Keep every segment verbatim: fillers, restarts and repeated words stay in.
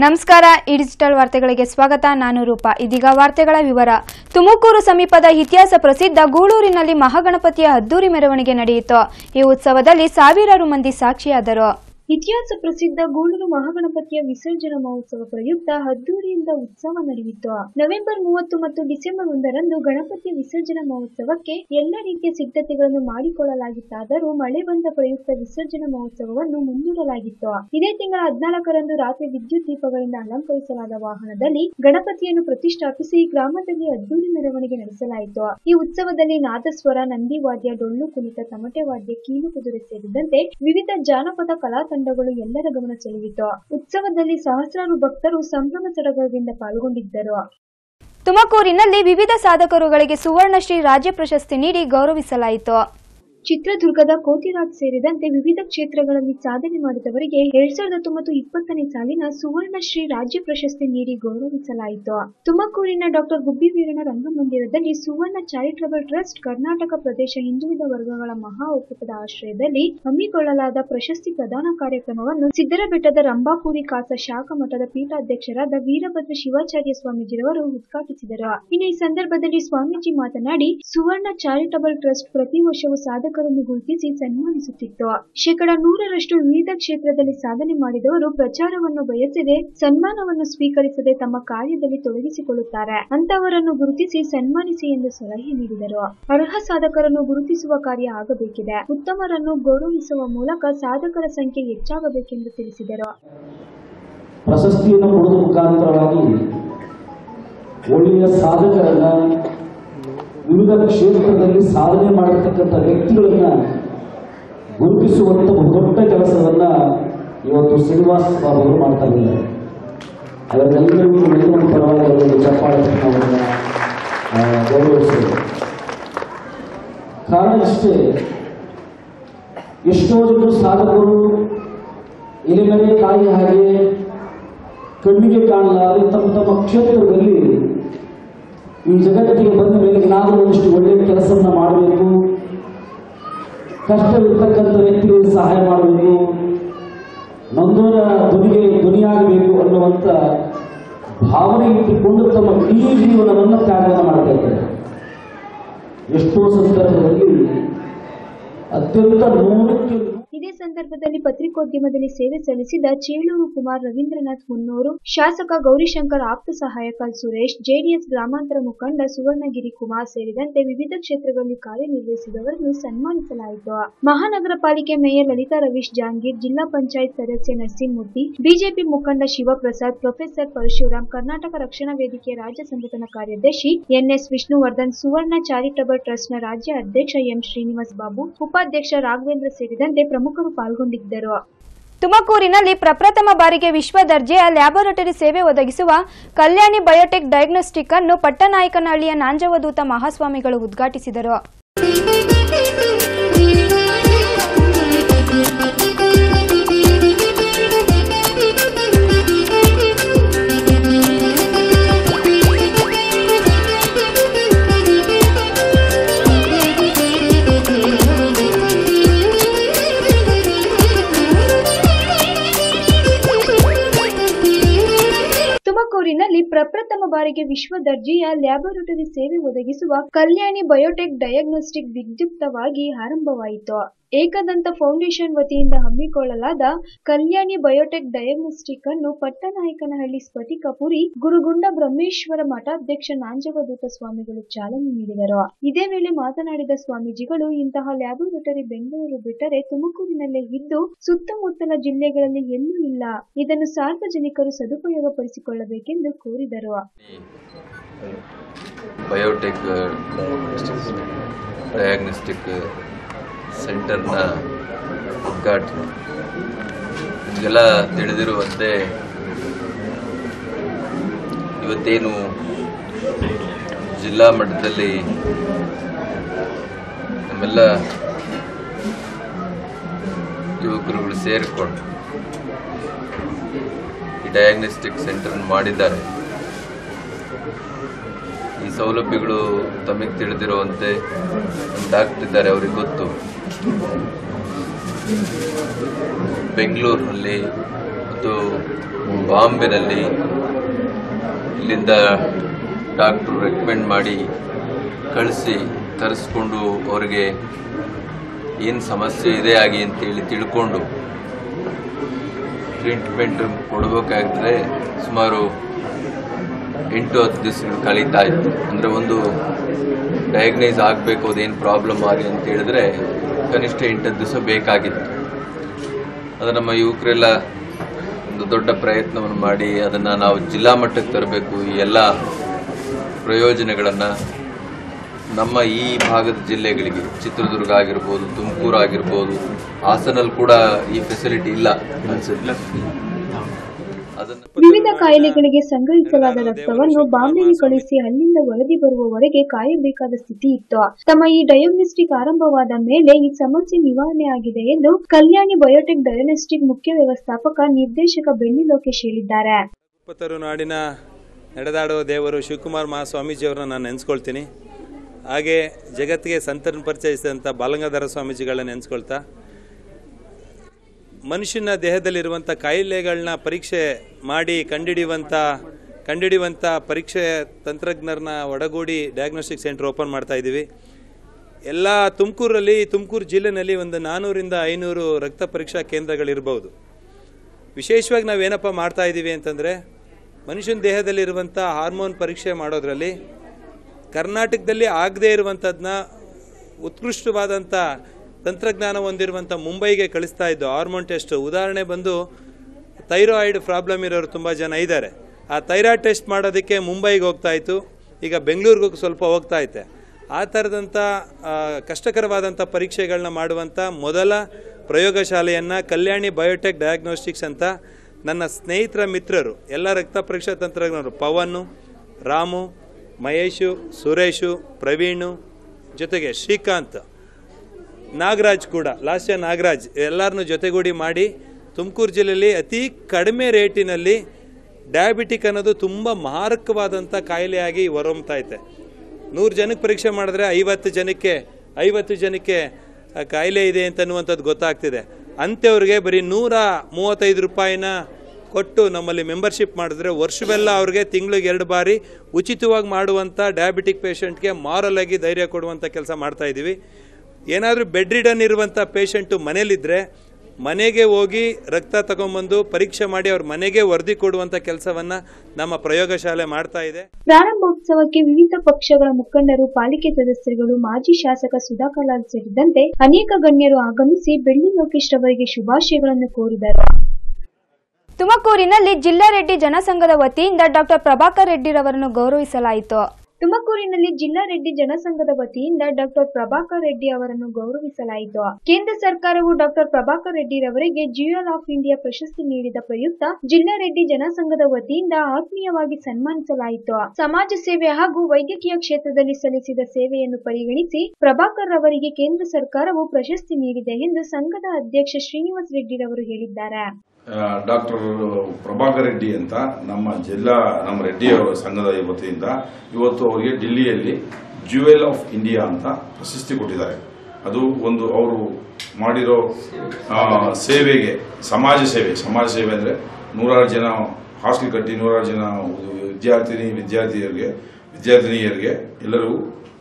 ನಮಸ್ಕಾರ ಈ ಡಿಜಿಟಲ್ ವಾರ್ತೆಗಳಿಗೆ ಸ್ವಾಗತ. ನಾನು ರೂಪಾ. ಇದೀಗ ವಾರ್ತೆಗಳ ವಿವರ. ತುಮಕೂರು ಸಮೀಪದ ಇತಿಹಾಸ ಪ್ರಸಿದ್ಧ ಗೂಳೂರಿನಲ್ಲಿ ಮಹಾಗಣಪತಿಯ ಅದ್ದೂರಿ ಮೆರವಣಿಗೆ ನಡೆಯಿತು. ಈ ಉತ್ಸವದಲ್ಲಿ ಸಾವಿರಾರು ಮಂದಿ ಸಾಕ್ಷಿಯಾದರು. ಇತಿಹಾಸ ಪ್ರಸಿದ್ಧ ಗೂಳೂರು ಮಹಾಗಣಪತಿಯ ವಿಸರ್ಜನಾ ಮಹೋತ್ಸವ ಪ್ರಯುಕ್ತ ಅದ್ದೂರಿಯಿಂದ ಉತ್ಸವ ನಡೆಯಿತು. ನವೆಂಬರ್ ಮೂವತ್ತು ಮತ್ತು ಡಿಸೆಂಬರ್ ಒಂದರಂದು ಗಣಪತಿಯ ವಿಸರ್ಜನಾ ಮಹೋತ್ಸವಕ್ಕೆ ಎಲ್ಲ ರೀತಿಯ ಸಿದ್ಧತೆಗಳನ್ನು ಮಾಡಿಕೊಳ್ಳಲಾಗಿತ್ತಾದರೂ ಮಳೆ ಬಂದ ಪ್ರಯುಕ್ತ ವಿಸರ್ಜನಾ ಮಹೋತ್ಸವವನ್ನು ಮುಂದೂಡಲಾಗಿತ್ತು. ಇದೇ ತಿಂಗಳ ಹದಿನಾಲ್ಕರಂದು ರಾತ್ರಿ ವಿದ್ಯುತ್ ದೀಪಗಳಿಂದ ಅಲಂಕರಿಸಲಾದ ವಾಹನದಲ್ಲಿ ಗಣಪತಿಯನ್ನು ಪ್ರತಿಷ್ಠಾಪಿಸಿ ಗ್ರಾಮದಲ್ಲಿ ಅದ್ದೂರಿ ಮೆರವಣಿಗೆ ನಡೆಸಲಾಯಿತು. ಈ ಉತ್ಸವದಲ್ಲಿ ನಾದಸ್ವರ, ನಂದಿ ವಾದ್ಯ, ಡೊಳ್ಳು ಕುಣಿತ, ತಮಟೆ ವಾದ್ಯ, ಕೀಲು ಕುದುರೆ ಸೇರಿದಂತೆ ವಿವಿಧ ಜಾನಪದ ಕಲಾ ತಂಡಗಳು ಎಲ್ಲರ ಗಮನ ಸೆಳೆಯಿತು. ಉತ್ಸವದಲ್ಲಿ ಸಹಸ್ರಾರು ಭಕ್ತರು ಸಂಭ್ರಮ ಸಡಗರದಿಂದ ಪಾಲ್ಗೊಂಡಿದ್ದರು. ತುಮಕೂರಿನಲ್ಲಿ ವಿವಿಧ ಸಾಧಕರುಗಳಿಗೆ ಸುವರ್ಣಶ್ರೀ ರಾಜ್ಯ ಪ್ರಶಸ್ತಿ ನೀಡಿ ಗೌರವಿಸಲಾಯಿತು. ಚಿತ್ರದುರ್ಗದ ಕೋತಿರಾಜ್ ಸೇರಿದಂತೆ ವಿವಿಧ ಕ್ಷೇತ್ರಗಳಲ್ಲಿ ಸಾಧನೆ ಮಾಡಿದವರಿಗೆ ಎರಡ್ ಸಾವಿರದ ಹತ್ತೊಂಬತ್ತು ಇಪ್ಪತ್ತನೇ ಸಾಲಿನ ಸುವರ್ಣಶ್ರೀ ರಾಜ್ಯ ಪ್ರಶಸ್ತಿ ನೀಡಿ ಗೌರವಿಸಲಾಯಿತು. ತುಮಕೂರಿನ ಡಾಕ್ಟರ್ ಗುಬ್ಬಿ ವೀರಣ್ಣ ರಂಗಮಂದಿರದಲ್ಲಿ ಸುವರ್ಣ ಚಾರಿಟಬಲ್ ಟ್ರಸ್ಟ್ ಕರ್ನಾಟಕ ಪ್ರದೇಶ ಹಿಂದುಳಿದ ವರ್ಗಗಳ ಮಹಾ ಒಕ್ಕೂಟದ ಆಶ್ರಯದಲ್ಲಿ ಹಮ್ಮಿಕೊಳ್ಳಲಾದ ಪ್ರಶಸ್ತಿ ಪ್ರದಾನ ಕಾರ್ಯಕ್ರಮವನ್ನು ಸಿದ್ದರಬೆಟ್ಟದ ರಂಭಾಪುರಿ ಖಾಸ ಶಾಖಾ ಮಠದ ಪೀಠಾಧ್ಯಕ್ಷರಾದ ವೀರಭದ್ರ ಶಿವಾಚಾರ್ಯ ಸ್ವಾಮೀಜಿರವರು ಉದ್ಘಾಟಿಸಿದರು. ಇನ್ನು ಈ ಸಂದರ್ಭದಲ್ಲಿ ಸ್ವಾಮೀಜಿ ಮಾತನಾಡಿ, ಸುವರ್ಣ ಚಾರಿಟಬಲ್ ಟ್ರಸ್ಟ್ ಪ್ರತಿ ವರ್ಷವೂ ಸಾಧಕ ಗುರುತಿಸಿ ಸನ್ಮಾನಿಸುತ್ತಿತ್ತು. ಶೇಕಡ ನೂರರಷ್ಟು ವಿವಿಧ ಕ್ಷೇತ್ರದಲ್ಲಿ ಸಾಧನೆ ಮಾಡಿದವರು ಪ್ರಚಾರವನ್ನು ಬಯಸದೆ ಸನ್ಮಾನವನ್ನು ಸ್ವೀಕರಿಸದೆ ತಮ್ಮ ಕಾರ್ಯದಲ್ಲಿ ತೊಡಗಿಸಿಕೊಳ್ಳುತ್ತಾರೆ. ಅಂತವರನ್ನು ಗುರುತಿಸಿ ಸನ್ಮಾನಿಸಿ ಎಂದು ಸಲಹೆ ನೀಡಿದರು. ಅರ್ಹ ಸಾಧಕರನ್ನು ಗುರುತಿಸುವ ಕಾರ್ಯ ಆಗಬೇಕಿದೆ. ಉತ್ತಮರನ್ನು ಗೌರವಿಸುವ ಮೂಲಕ ಸಾಧಕರ ಸಂಖ್ಯೆ ಹೆಚ್ಚಾಗಬೇಕೆಂದು ತಿಳಿಸಿದರು. ಪ್ರಶಸ್ತಿಯನ್ನು ಕೊಡುವ ಮುಖಾಂತರವಾಗಿ ಒಳ್ಳೆಯ ಸಾಧಕರನ್ನ, ವಿವಿಧ ಕ್ಷೇತ್ರದಲ್ಲಿ ಸಾಧನೆ ಮಾಡಿರ್ತಕ್ಕಂಥ ವ್ಯಕ್ತಿಗಳನ್ನ ಗುರುತಿಸುವಂತ ದೊಡ್ಡ ಕೆಲಸವನ್ನ ಇವತ್ತು ಶ್ರೀನಿವಾಸ ಬಾಬು ಮಾಡ್ತಾ ಇದ್ದಾರೆ. ಅದರೆಲ್ಲರಿಗೂ ಎಲ್ಲರ ಪರವಾಗಿ ಚಪ್ಪಾಳೆ ಗೌರವಿಸಿದರು. ಕಾರಣ ಇಷ್ಟೇ, ಎಷ್ಟೋ ಜನ ಸಾಧಕರು ಎಲೆಮರೆ ಕಾಯಿ ಹಾಗೆ ಕಣ್ಣಿಗೆ ಕಾಣಲಾರೆ ತಮ್ಮ ತಮ್ಮ ಕ್ಷೇತ್ರದಲ್ಲಿ ಈ ಜಗತ್ತಿಗೆ ಬಂದ ಮೇಲೆ ಏನಾದರೂ ಒಂದಿಷ್ಟು ಒಳ್ಳೆಯ ಕೆಲಸವನ್ನ ಮಾಡಬೇಕು, ಕಷ್ಟವಿರ್ತಕ್ಕಂಥ ವ್ಯಕ್ತಿಗಳಿಗೆ ಸಹಾಯ ಮಾಡಬೇಕು, ನೊಂದೋರ ಧ್ವನಿಗೆ ಧ್ವನಿಯಾಗಬೇಕು ಅನ್ನುವಂಥ ಭಾವನೆ ಇಟ್ಟುಕೊಂಡು ತಮ್ಮ ಇಡೀ ಜೀವನವನ್ನು ತ್ಯಾಗವನ್ನು ಮಾಡ್ತಾ ಇದ್ದಾರೆ. ಎಷ್ಟೋ ಸಂದರ್ಭದಲ್ಲಿ ಅತ್ಯಂತ ನೋಡಕ್ಕೆ. ಇದೇ ಸಂದರ್ಭದಲ್ಲಿ ಪತ್ರಿಕೋದ್ಯಮದಲ್ಲಿ ಸೇವೆ ಸಲ್ಲಿಸಿದ ಚೇಳೂರು ಕುಮಾರ್, ರವೀಂದ್ರನಾಥ್ ಹುನ್ನೂರು, ಶಾಸಕ ಗೌರಿಶಂಕರ್ ಆಪ್ತ ಸಹಾಯಕ ಸುರೇಶ್, ಜೆಡಿಎಸ್ ಗ್ರಾಮಾಂತರ ಮುಖಂಡ ಸುವರ್ಣಗಿರಿ ಕುಮಾರ್ ಸೇರಿದಂತೆ ವಿವಿಧ ಕ್ಷೇತ್ರಗಳಲ್ಲಿ ಕಾರ್ಯನಿರ್ವಹಿಸಿದವರನ್ನು ಸನ್ಮಾನಿಸಲಾಯಿತು. ಮಹಾನಗರ ಪಾಲಿಕೆ ಮೇಯರ್ ಲಲಿತಾ ರವೀಶ್ ಜಾಂಗೀರ್, ಜಿಲ್ಲಾ ಪಂಚಾಯತ್ ಸದಸ್ಯ ನರಸಿಂಹಮೂರ್ತಿ, ಬಿಜೆಪಿ ಮುಖಂಡ ಶಿವಪ್ರಸಾದ್, ಪ್ರೊಫೆಸರ್ ಪರಶುರಾಮ್, ಕರ್ನಾಟಕ ರಕ್ಷಣಾ ವೇದಿಕೆ ರಾಜ್ಯ ಸಂಘಟನಾ ಕಾರ್ಯದರ್ಶಿ ಎನ್ಎಸ್ ವಿಷ್ಣುವರ್ಧನ್, ಸುವರ್ಣ ಚಾರಿಟಬಲ್ ಟ್ರಸ್ಟ್ನ ರಾಜ್ಯ ಅಧ್ಯಕ್ಷ ಎಂ ಶ್ರೀನಿವಾಸ್ ಬಾಬು, ಉಪಾಧ್ಯಕ್ಷ ರಾಘವೇಂದ್ರ ಸೇರಿದಂತೆ ಪ್ರಮುಖರು ಪಾಲ್ಗೊಂಡಿದ್ದರು. ತುಮಕೂರಿನಲ್ಲಿ ಪ್ರಪ್ರಥಮ ಬಾರಿಗೆ ವಿಶ್ವ ದರ್ಜೆಯ ಲ್ಯಾಬೊರೇಟರಿ ಸೇವೆ ಒದಗಿಸುವ ಕಲ್ಯಾಣಿ ಬಯೋಟೆಕ್ ಡಯಾಗ್ನೋಸ್ಟಿಕ್ ಅನ್ನು ಪಟ್ಟನಾಯಕನಹಳ್ಳಿಯ ನಾಂಜವಧೂತ ಮಹಾಸ್ವಾಮಿಗಳು ಉದ್ಘಾಟಿಸಿದರು. ತುಮಕೂರಿನಲ್ಲಿ ಪ್ರಪ್ರಥಮ ಬಾರಿಗೆ ವಿಶ್ವ ದರ್ಜೆಯ ಲ್ಯಾಬೊರೇಟರಿ ಸೇವೆ ಒದಗಿಸುವ ಕಲ್ಯಾಣಿ ಬಯೋಟೆಕ್ ಡಯಾಗ್ನೋಸ್ಟಿಕ್ ವಿದ್ಯುಕ್ತವಾಗಿ ಆರಂಭವಾಯಿತು. ಏಕದಂತ ಫೌಂಡೇಶನ್ ವತಿಯಿಂದ ಹಮ್ಮಿಕೊಳ್ಳಲಾದ ಕಲ್ಯಾಣಿ ಬಯೋಟೆಕ್ ಡಯಾಗ್ನೋಸ್ಟಿಕ್ ಅನ್ನು ಪಟ್ಟನಾಯಕನಹಳ್ಳಿ ಸ್ಫಟಿಕಪುರಿ ಗುರುಗುಂಡ ಬ್ರಹ್ಮೇಶ್ವರ ಮಠಾಧ್ಯಕ್ಷ ನಾಂಜವಧೂತ ಸ್ವಾಮಿಗಳು ಚಾಲನೆ ನೀಡಿದರು. ಇದೇ ವೇಳೆ ಮಾತನಾಡಿದ ಸ್ವಾಮೀಜಿಗಳು, ಇಂತಹ ಲ್ಯಾಬೊರೇಟರಿ ಬೆಂಗಳೂರು ಬಿಟ್ಟರೆ ತುಮಕೂರಿನಲ್ಲೇ ಇದ್ದು ಸುತ್ತಮುತ್ತಲ ಜಿಲ್ಲೆಗಳಲ್ಲಿ ಎಲ್ಲೂ ಇಲ್ಲ. ಇದನ್ನು ಸಾರ್ವಜನಿಕರು ಸದುಪಯೋಗ ಪಡಿಸಿಕೊಳ್ಳಬೇಕೆಂದು ಕೋರಿದರು. ಬಯೋಟೆಕ್ ಡಯಾಗ್ನೋಸ್ಟಿಕ್ ಸೆಂಟರ್ನ ಉದ್ಘಾಟನೆ ನಿಮಗೆಲ್ಲ ತಿಳಿದಿರುವಂತೆ ಇವತ್ತೇನು ಜಿಲ್ಲಾ ಮಟ್ಟದಲ್ಲಿ ನಮ್ಮೆಲ್ಲ ಯುವಕರುಗಳು ಸೇರಿಕೊಂಡು ಈ ಡಯಾಗ್ನೋಸ್ಟಿಕ್ ಸೆಂಟರ್ ಮಾಡಿದ್ದಾರೆ. ಈ ಸೌಲಭ್ಯಗಳು ತಮಗೆ ತಿಳಿದಿರುವಂತೆ ಡಾಕ್ಟರ್ ಇದ್ದಾರೆ, ಅವರಿಗೆ ಗೊತ್ತು. ಬೆಂಗಳೂರಿನಲ್ಲಿ ಮತ್ತು ಬಾಂಬೆನಲ್ಲಿ ಇಲ್ಲಿಂದ ಡಾಕ್ಟ್ರು ರೆಕಮೆಂಡ್ ಮಾಡಿ ಕಳಿಸಿ ತರಿಸ್ಕೊಂಡು ಅವರಿಗೆ ಏನು ಸಮಸ್ಯೆ ಇದೆ ಆಗಿ ಅಂತೇಳಿ ತಿಳ್ಕೊಂಡು ಟ್ರೀಟ್ಮೆಂಟ್ ಕೊಡಬೇಕಾಗ್ತದೆ. ಸುಮಾರು ಎಂಟು ಹತ್ತು ದಿವಸಗಳು ಕಳೀತಾ ಇತ್ತು. ಅಂದರೆ ಒಂದು ಡಯಾಗ್ನೈಸ್ ಆಗಬೇಕು ಅದೇನು ಪ್ರಾಬ್ಲಮ್ ಆಗಿ ಅಂತ ಹೇಳಿದ್ರೆ ಕನಿಷ್ಠ ಎಂಟತ್ತು ದಿವಸ ಬೇಕಾಗಿತ್ತು. ಅದು ನಮ್ಮ ಯುವಕರೆಲ್ಲ ಒಂದು ದೊಡ್ಡ ಪ್ರಯತ್ನವನ್ನು ಮಾಡಿ ಅದನ್ನು ನಾವು ಜಿಲ್ಲಾ ಮಟ್ಟಕ್ಕೆ ತರಬೇಕು. ಈ ಎಲ್ಲ ಪ್ರಯೋಜನಗಳನ್ನು ನಮ್ಮ ಈ ಭಾಗದ ಜಿಲ್ಲೆಗಳಿಗೆ, ಚಿತ್ರದುರ್ಗ ಆಗಿರ್ಬೋದು, ತುಮಕೂರು ಆಗಿರ್ಬೋದು, ಹಾಸನಲ್ಲಿ ಕೂಡ ಈ ಫೆಸಿಲಿಟಿ ಇಲ್ಲ ಅನ್ಸುತ್ತೆ. ವಿವಿಧ ಕಾಯಿಲೆಗಳಿಗೆ ಸಂಗ್ರಹಿಸಲಾದ ರಕ್ತವನ್ನು ಬಾಂಬೆಗೆ ಕಳುಹಿಸಿ ಅಲ್ಲಿಂದ ವರದಿ ಬರುವವರೆಗೆ ಕಾಯಬೇಕಾದ ಸ್ಥಿತಿ ಇತ್ತು. ತಮ್ಮ ಈ ಡಯಾಗ್ನೋಸ್ಟಿಕ್ ಆರಂಭವಾದ ಮೇಲೆ ಈ ಸಮಸ್ಯೆ ನಿವಾರಣೆ ಆಗಿದೆ ಎಂದು ಕಲ್ಯಾಣಿ ಬಯೋಟೆಕ್ ಡಯಾಗ್ನೋಸ್ಟಿಕ್ ಮುಖ್ಯ ವ್ಯವಸ್ಥಾಪಕ ನಿರ್ದೇಶಕ ಬೆಳ್ಳಿ ಲೋಕೇಶ್ ಹೇಳಿದ್ದಾರೆ. ನಾಡಿನ ನಡೆದಾಡುವ ದೇವರು ಶಿವಕುಮಾರ್ ಮಹಾಸ್ವಾಮೀಜಿಯವರನ್ನ ನಾನು ನೆನೆಸ್ಕೊಳ್ತೀನಿ. ಹಾಗೆ ಜಗತ್ತಿಗೆ ಸಂತರನ್ನು ಪರಿಚಯಿಸಿದಂಥ ಬಾಲಗಂಗಾಧರ ಸ್ವಾಮೀಜಿಗಳನ್ನ ನೆನೆಸ್ಕೊಳ್ತಾ, ಮನುಷ್ಯನ ದೇಹದಲ್ಲಿರುವಂಥ ಕಾಯಿಲೆಗಳನ್ನ ಪರೀಕ್ಷೆ ಮಾಡಿ ಕಂಡುಹಿಡಿಯುವಂಥ ಕಂಡುಹಿಡಿಯುವಂಥ ಪರೀಕ್ಷೆ ತಂತ್ರಜ್ಞರನ್ನ ಒಡಗೂಡಿ ಡಯಾಗ್ನೋಸ್ಟಿಕ್ ಸೆಂಟರ್ ಓಪನ್ ಮಾಡ್ತಾ ಇದ್ದೀವಿ. ಎಲ್ಲ ತುಮಕೂರಲ್ಲಿ ತುಮಕೂರು ಜಿಲ್ಲೆಯಲ್ಲಿ ಒಂದು ನಾನ್ನೂರಿಂದ ಐನೂರು ರಕ್ತ ಪರೀಕ್ಷಾ ಕೇಂದ್ರಗಳಿರ್ಬೋದು. ವಿಶೇಷವಾಗಿ ನಾವೇನಪ್ಪ ಮಾಡ್ತಾ ಇದ್ದೀವಿ ಅಂತಂದರೆ, ಮನುಷ್ಯನ ದೇಹದಲ್ಲಿರುವಂಥ ಹಾರ್ಮೋನ್ ಪರೀಕ್ಷೆ ಮಾಡೋದ್ರಲ್ಲಿ ಕರ್ನಾಟಕದಲ್ಲಿ ಆಗದೇ ಇರುವಂಥದ್ದನ್ನ ಉತ್ಕೃಷ್ಟವಾದಂಥ ತಂತ್ರಜ್ಞಾನ ಹೊಂದಿರುವಂಥ ಮುಂಬೈಗೆ ಕಳಿಸ್ತಾ ಇದ್ದು ಹಾರ್ಮೋನ್ ಟೆಸ್ಟ್. ಉದಾಹರಣೆ ಬಂದು ಥೈರಾಯ್ಡ್ ಪ್ರಾಬ್ಲಮ್ ಇರೋರು ತುಂಬ ಜನ ಇದ್ದಾರೆ. ಆ ಥೈರಾಯ್ಡ್ ಟೆಸ್ಟ್ ಮಾಡೋದಕ್ಕೆ ಮುಂಬೈಗೆ ಹೋಗ್ತಾ ಇತ್ತು, ಈಗ ಬೆಂಗಳೂರಿಗೂ ಸ್ವಲ್ಪ ಹೋಗ್ತಾ ಐತೆ. ಆ ಥರದಂಥ ಕಷ್ಟಕರವಾದಂಥ ಪರೀಕ್ಷೆಗಳನ್ನ ಮಾಡುವಂಥ ಮೊದಲ ಪ್ರಯೋಗಶಾಲೆಯನ್ನು ಕಲ್ಯಾಣಿ ಬಯೋಟೆಕ್ ಡಯಾಗ್ನೋಸ್ಟಿಕ್ಸ್ ಅಂತ ನನ್ನ ಸ್ನೇಹಿತರ ಮಿತ್ರರು ಎಲ್ಲ ರಕ್ತ ಪರೀಕ್ಷಾ ತಂತ್ರಜ್ಞರು ಪವನ್, ರಾಮು, ಮಹೇಶು, ಸುರೇಶು, ಪ್ರವೀಣು, ಜೊತೆಗೆ ಶ್ರೀಕಾಂತ್, ನಾಗರಾಜ್ ಕೂಡ ಲಾಸ್ಟ್ ಇಯರ್ ನಾಗರಾಜ್ ಎಲ್ಲರನ್ನೂ ಜೊತೆಗೂಡಿ ಮಾಡಿ ತುಮಕೂರು ಜಿಲ್ಲೆಯಲ್ಲಿ ಅತಿ ಕಡಿಮೆ ರೇಟಿನಲ್ಲಿ ಡಯಾಬಿಟಿಕ್ ಅನ್ನೋದು ತುಂಬ ಮಾರಕವಾದಂಥ ಕಾಯಿಲೆಯಾಗಿ ಹೊರಹೊಮ್ತಾ ಐತೆ. ನೂರು ಜನಕ್ಕೆ ಪರೀಕ್ಷೆ ಮಾಡಿದ್ರೆ ಐವತ್ತು ಜನಕ್ಕೆ ಐವತ್ತು ಜನಕ್ಕೆ ಕಾಯಿಲೆ ಇದೆ ಅಂತನ್ನುವಂಥದ್ದು ಗೊತ್ತಾಗ್ತಿದೆ. ಅಂಥವ್ರಿಗೆ ಬರೀ ನೂರ ಮೂವತ್ತೈದು ರೂಪಾಯಿನ ಕೊಟ್ಟು ನಮ್ಮಲ್ಲಿ ಮೆಂಬರ್ಶಿಪ್ ಮಾಡಿದ್ರೆ ವರ್ಷವೆಲ್ಲ ಅವ್ರಿಗೆ ತಿಂಗಳಿಗೆ ಎರಡು ಬಾರಿ ಉಚಿತವಾಗಿ ಮಾಡುವಂಥ ಡಯಾಬಿಟಿಕ್ ಪೇಷಂಟ್ಗೆ ಮಾರಲ್ ಆಗಿ ಧೈರ್ಯ ಕೊಡುವಂಥ ಕೆಲಸ ಮಾಡ್ತಾ ಇದ್ದೀವಿ. ಏನಾದರೂ ಬೆಡ್ ರಿಡನ್ ಇರುವಂಥ ಪೇಷಂಟು ಮನೇಲಿದ್ದರೆ ಮನೆಗೆ ಹೋಗಿ ರಕ್ತ ತಗೊಂಡ್ಬಂದು ಪರೀಕ್ಷೆ ಮಾಡಿ ಅವ್ರ ಮನೆಗೆ ವರದಿ ಕೊಡುವಂಥ ಕೆಲಸವನ್ನ ನಮ್ಮ ಪ್ರಯೋಗಶಾಲೆ ಮಾಡ್ತಾ ಇದೆ. ಪ್ರಾರಂಭೋತ್ಸವಕ್ಕೆ ವಿವಿಧ ಪಕ್ಷಗಳ ಮುಖಂಡರು, ಪಾಲಿಕೆ ಸದಸ್ಯರುಗಳು, ಮಾಜಿ ಶಾಸಕ ಸುಧಾಕರ್ ಲಾಲ್ ಸೇರಿದಂತೆ ಅನೇಕ ಗಣ್ಯರು ಆಗಮಿಸಿ ಬೆಳ್ಳಿ ಲೋಕೇಶ್ ಅವರಿಗೆ ಶುಭಾಶಯಗಳನ್ನು ಕೋರಿದರು. ತುಮಕೂರಿನಲ್ಲಿ ಜಿಲ್ಲಾ ರೆಡ್ಡಿ ಜನಸಂಘದ ವತಿಯಿಂದ ಡಾಕ್ಟರ್ ಪ್ರಭಾಕರ್ ರೆಡ್ಡಿರವರನ್ನು ಗೌರವಿಸಲಾಯಿತು. ತುಮಕೂರಿನಲ್ಲಿ ಜಿಲ್ಲಾ ರೆಡ್ಡಿ ಜನಸಂಘದ ವತಿಯಿಂದ ಡಾಕ್ಟರ್ ಪ್ರಭಾಕರ್ ರೆಡ್ಡಿ ಅವರನ್ನು ಗೌರವಿಸಲಾಯಿತು. ಕೇಂದ್ರ ಸರ್ಕಾರವು ಡಾಕ್ಟರ್ ಪ್ರಭಾಕರ್ ರೆಡ್ಡಿರವರಿಗೆ ಜ್ಯುವೆಲ್ ಆಫ್ ಇಂಡಿಯಾ ಪ್ರಶಸ್ತಿ ನೀಡಿದ ಪ್ರಯುಕ್ತ ಜಿಲ್ಲಾ ರೆಡ್ಡಿ ಜನಸಂಘದ ವತಿಯಿಂದ ಆತ್ಮೀಯವಾಗಿ ಸನ್ಮಾನಿಸಲಾಯಿತು. ಸಮಾಜ ಸೇವೆ ಹಾಗೂ ವೈದ್ಯಕೀಯ ಕ್ಷೇತ್ರದಲ್ಲಿ ಸಲ್ಲಿಸಿದ ಸೇವೆಯನ್ನು ಪರಿಗಣಿಸಿ ಪ್ರಭಾಕರ್ ಅವರಿಗೆ ಕೇಂದ್ರ ಸರ್ಕಾರವು ಪ್ರಶಸ್ತಿ ನೀಡಿದೆ ಎಂದು ಸಂಘದ ಅಧ್ಯಕ್ಷ ಶ್ರೀನಿವಾಸ್ ರೆಡ್ಡಿರವರು ಹೇಳಿದ್ದಾರೆ. ಡಾಕ್ಟರ್ ಪ್ರಭಾಕರ್ ರೆಡ್ಡಿ ಅಂತ ನಮ್ಮ ಜಿಲ್ಲಾ ನಮ್ಮ ರೆಡ್ಡಿ ಅವರ ಸಂಘದ ವತಿಯಿಂದ ಇವತ್ತು ಅವರಿಗೆ ಡೆಲ್ಲಿಯಲ್ಲಿ ಜ್ಯುವೆಲ್ ಆಫ್ ಇಂಡಿಯಾ ಅಂತ ಪ್ರಶಸ್ತಿ ಕೊಟ್ಟಿದ್ದಾರೆ. ಅದು ಒಂದು ಅವರು ಮಾಡಿರೋ ಸೇವೆಗೆ, ಸಮಾಜ ಸೇವೆ ಸಮಾಜ ಸೇವೆ ಅಂದರೆ ನೂರಾರು ಜನ ಹಾಸ್ಟೆಲ್ ಕಟ್ಟಿ ನೂರಾರು ಜನ ವಿದ್ಯಾರ್ಥಿನಿ ವಿದ್ಯಾರ್ಥಿಯರಿಗೆ ವಿದ್ಯಾರ್ಥಿನಿಯರಿಗೆ ಎಲ್ಲರಿಗೂ